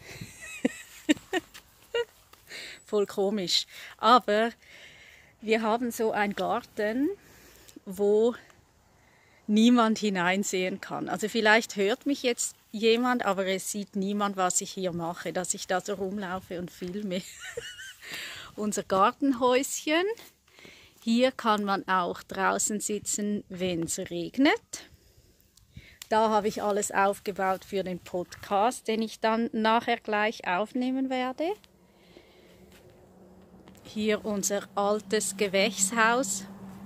Voll komisch. Aber wir haben so einen Garten, wo niemand hineinsehen kann. Also vielleicht hört mich jetzt jemand, aber es sieht niemand, was ich hier mache, dass ich da so rumlaufe und filme. Unser Gartenhäuschen. Hier kann man auch draußen sitzen, wenn es regnet. Da habe ich alles aufgebaut für den Podcast, den ich dann nachher gleich aufnehmen werde. Hier unser altes Gewächshaus.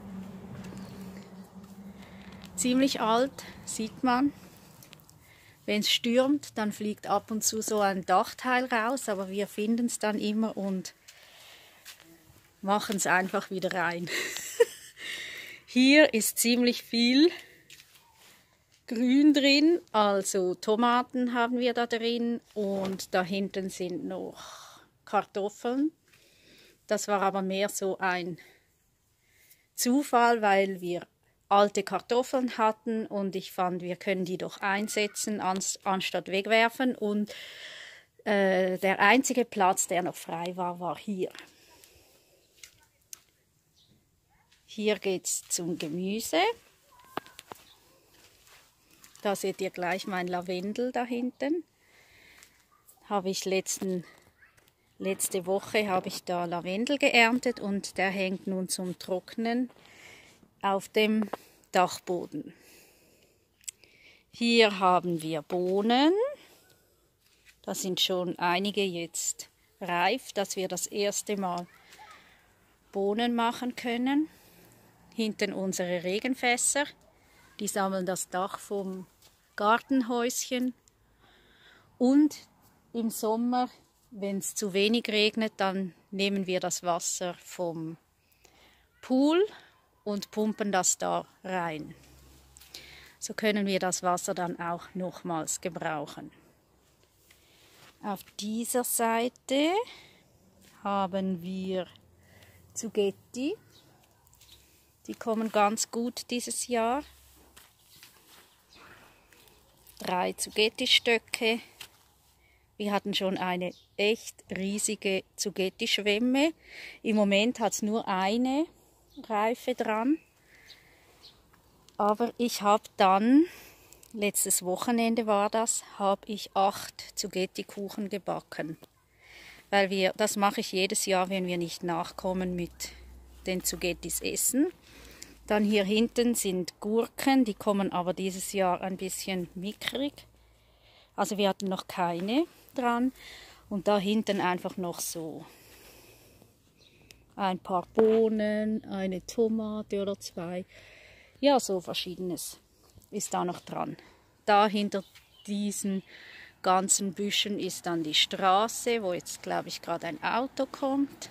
Ziemlich alt, sieht man. Wenn es stürmt, dann fliegt ab und zu so ein Dachteil raus, aber wir finden es dann immer und machen es einfach wieder rein. Hier ist ziemlich viel Grün drin, also Tomaten haben wir da drin und da hinten sind noch Kartoffeln. Das war aber mehr so ein Zufall, weil wir alte Kartoffeln hatten und ich fand, wir können die doch einsetzen, anstatt wegwerfen. Und äh, der einzige Platz, der noch frei war, war hier. Hier geht es zum Gemüse. Da seht ihr gleich mein Lavendel da hinten. Habe ich letzten, letzte Woche habe ich da Lavendel geerntet und der hängt nun zum Trocknen auf dem Dachboden. Hier haben wir Bohnen. Da sind schon einige jetzt reif, dass wir das erste Mal Bohnen machen können. Hinten unsere Regenfässer. Die sammeln das Dach vom Gartenhäuschen. Und im Sommer, wenn es zu wenig regnet, dann nehmen wir das Wasser vom Pool und pumpen das da rein. So können wir das Wasser dann auch nochmals gebrauchen. Auf dieser Seite haben wir Zugetti. Die kommen ganz gut dieses Jahr. Drei Zugetti-Stöcke. Wir hatten schon eine echt riesige Zugetti-Schwemme. Im Moment hat es nur eine Reife dran. Aber ich habe dann, letztes Wochenende war das, habe ich acht Zugetti-Kuchen gebacken. Weil wir, das mache ich jedes Jahr, wenn wir nicht nachkommen mit den Zugettis essen. Dann hier hinten sind Gurken, die kommen aber dieses Jahr ein bisschen mickrig. Also wir hatten noch keine dran. Und da hinten einfach noch so ein paar Bohnen, eine Tomate oder zwei. Ja, so Verschiedenes ist da noch dran. Da hinter diesen ganzen Büschen ist dann die Straße, wo jetzt, glaube ich, gerade ein Auto kommt.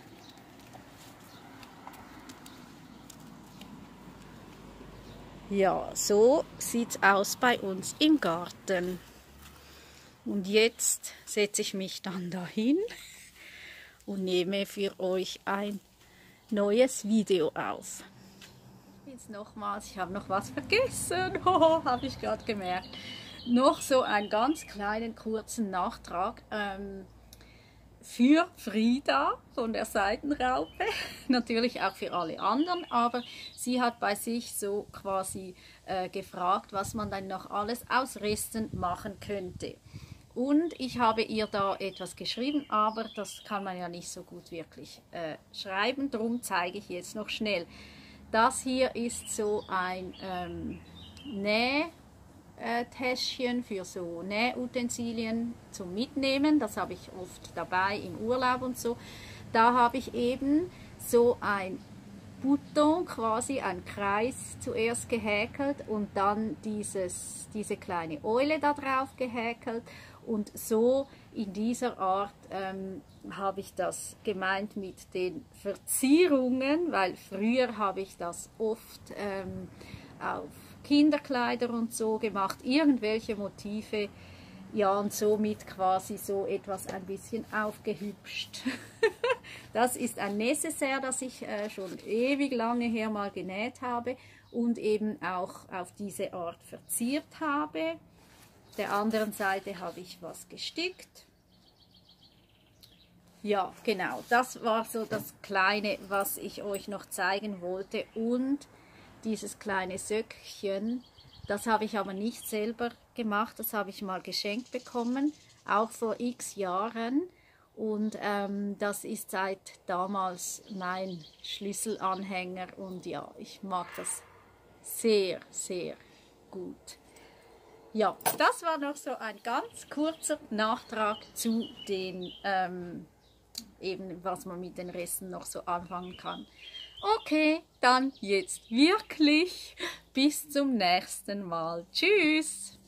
Ja, so sieht es aus bei uns im Garten. Und jetzt setze ich mich dann dahin und nehme für euch ein neues Video auf. Jetzt nochmals, ich habe noch was vergessen, oh, habe ich gerade gemerkt. Noch so einen ganz kleinen, kurzen Nachtrag ähm, für Frida von der Seidenraupe, natürlich auch für alle anderen, aber sie hat bei sich so quasi äh, gefragt, was man dann noch alles aus Resten machen könnte. Und ich habe ihr da etwas geschrieben, aber das kann man ja nicht so gut wirklich äh, schreiben, darum zeige ich jetzt noch schnell. Das hier ist so ein ähm, Näh Äh, Täschchen für so Nähutensilien zum Mitnehmen. Das habe ich oft dabei im Urlaub und so. Da habe ich eben so ein Bouton, quasi ein Kreis zuerst gehäkelt und dann dieses, diese kleine Eule da drauf gehäkelt. Und so in dieser Art ähm, habe ich das gemeint mit den Verzierungen, weil früher habe ich das oft ähm, auf Kinderkleider und so gemacht, irgendwelche Motive, ja, und somit quasi so etwas ein bisschen aufgehübscht. Das ist ein Necessaire, das ich äh, schon ewig lange her mal genäht habe und eben auch auf diese Art verziert habe. Auf der anderen Seite habe ich was gestickt. Ja, genau, das war so das Kleine, was ich euch noch zeigen wollte. Und dieses kleine Söckchen, das habe ich aber nicht selber gemacht, das habe ich mal geschenkt bekommen, auch vor x Jahren. Und ähm, das ist seit damals mein Schlüsselanhänger und ja, ich mag das sehr, sehr gut. Ja, das war noch so ein ganz kurzer Nachtrag zu den, ähm, eben was man mit den Resten noch so anfangen kann. Okay, dann jetzt wirklich bis zum nächsten Mal. Tschüss!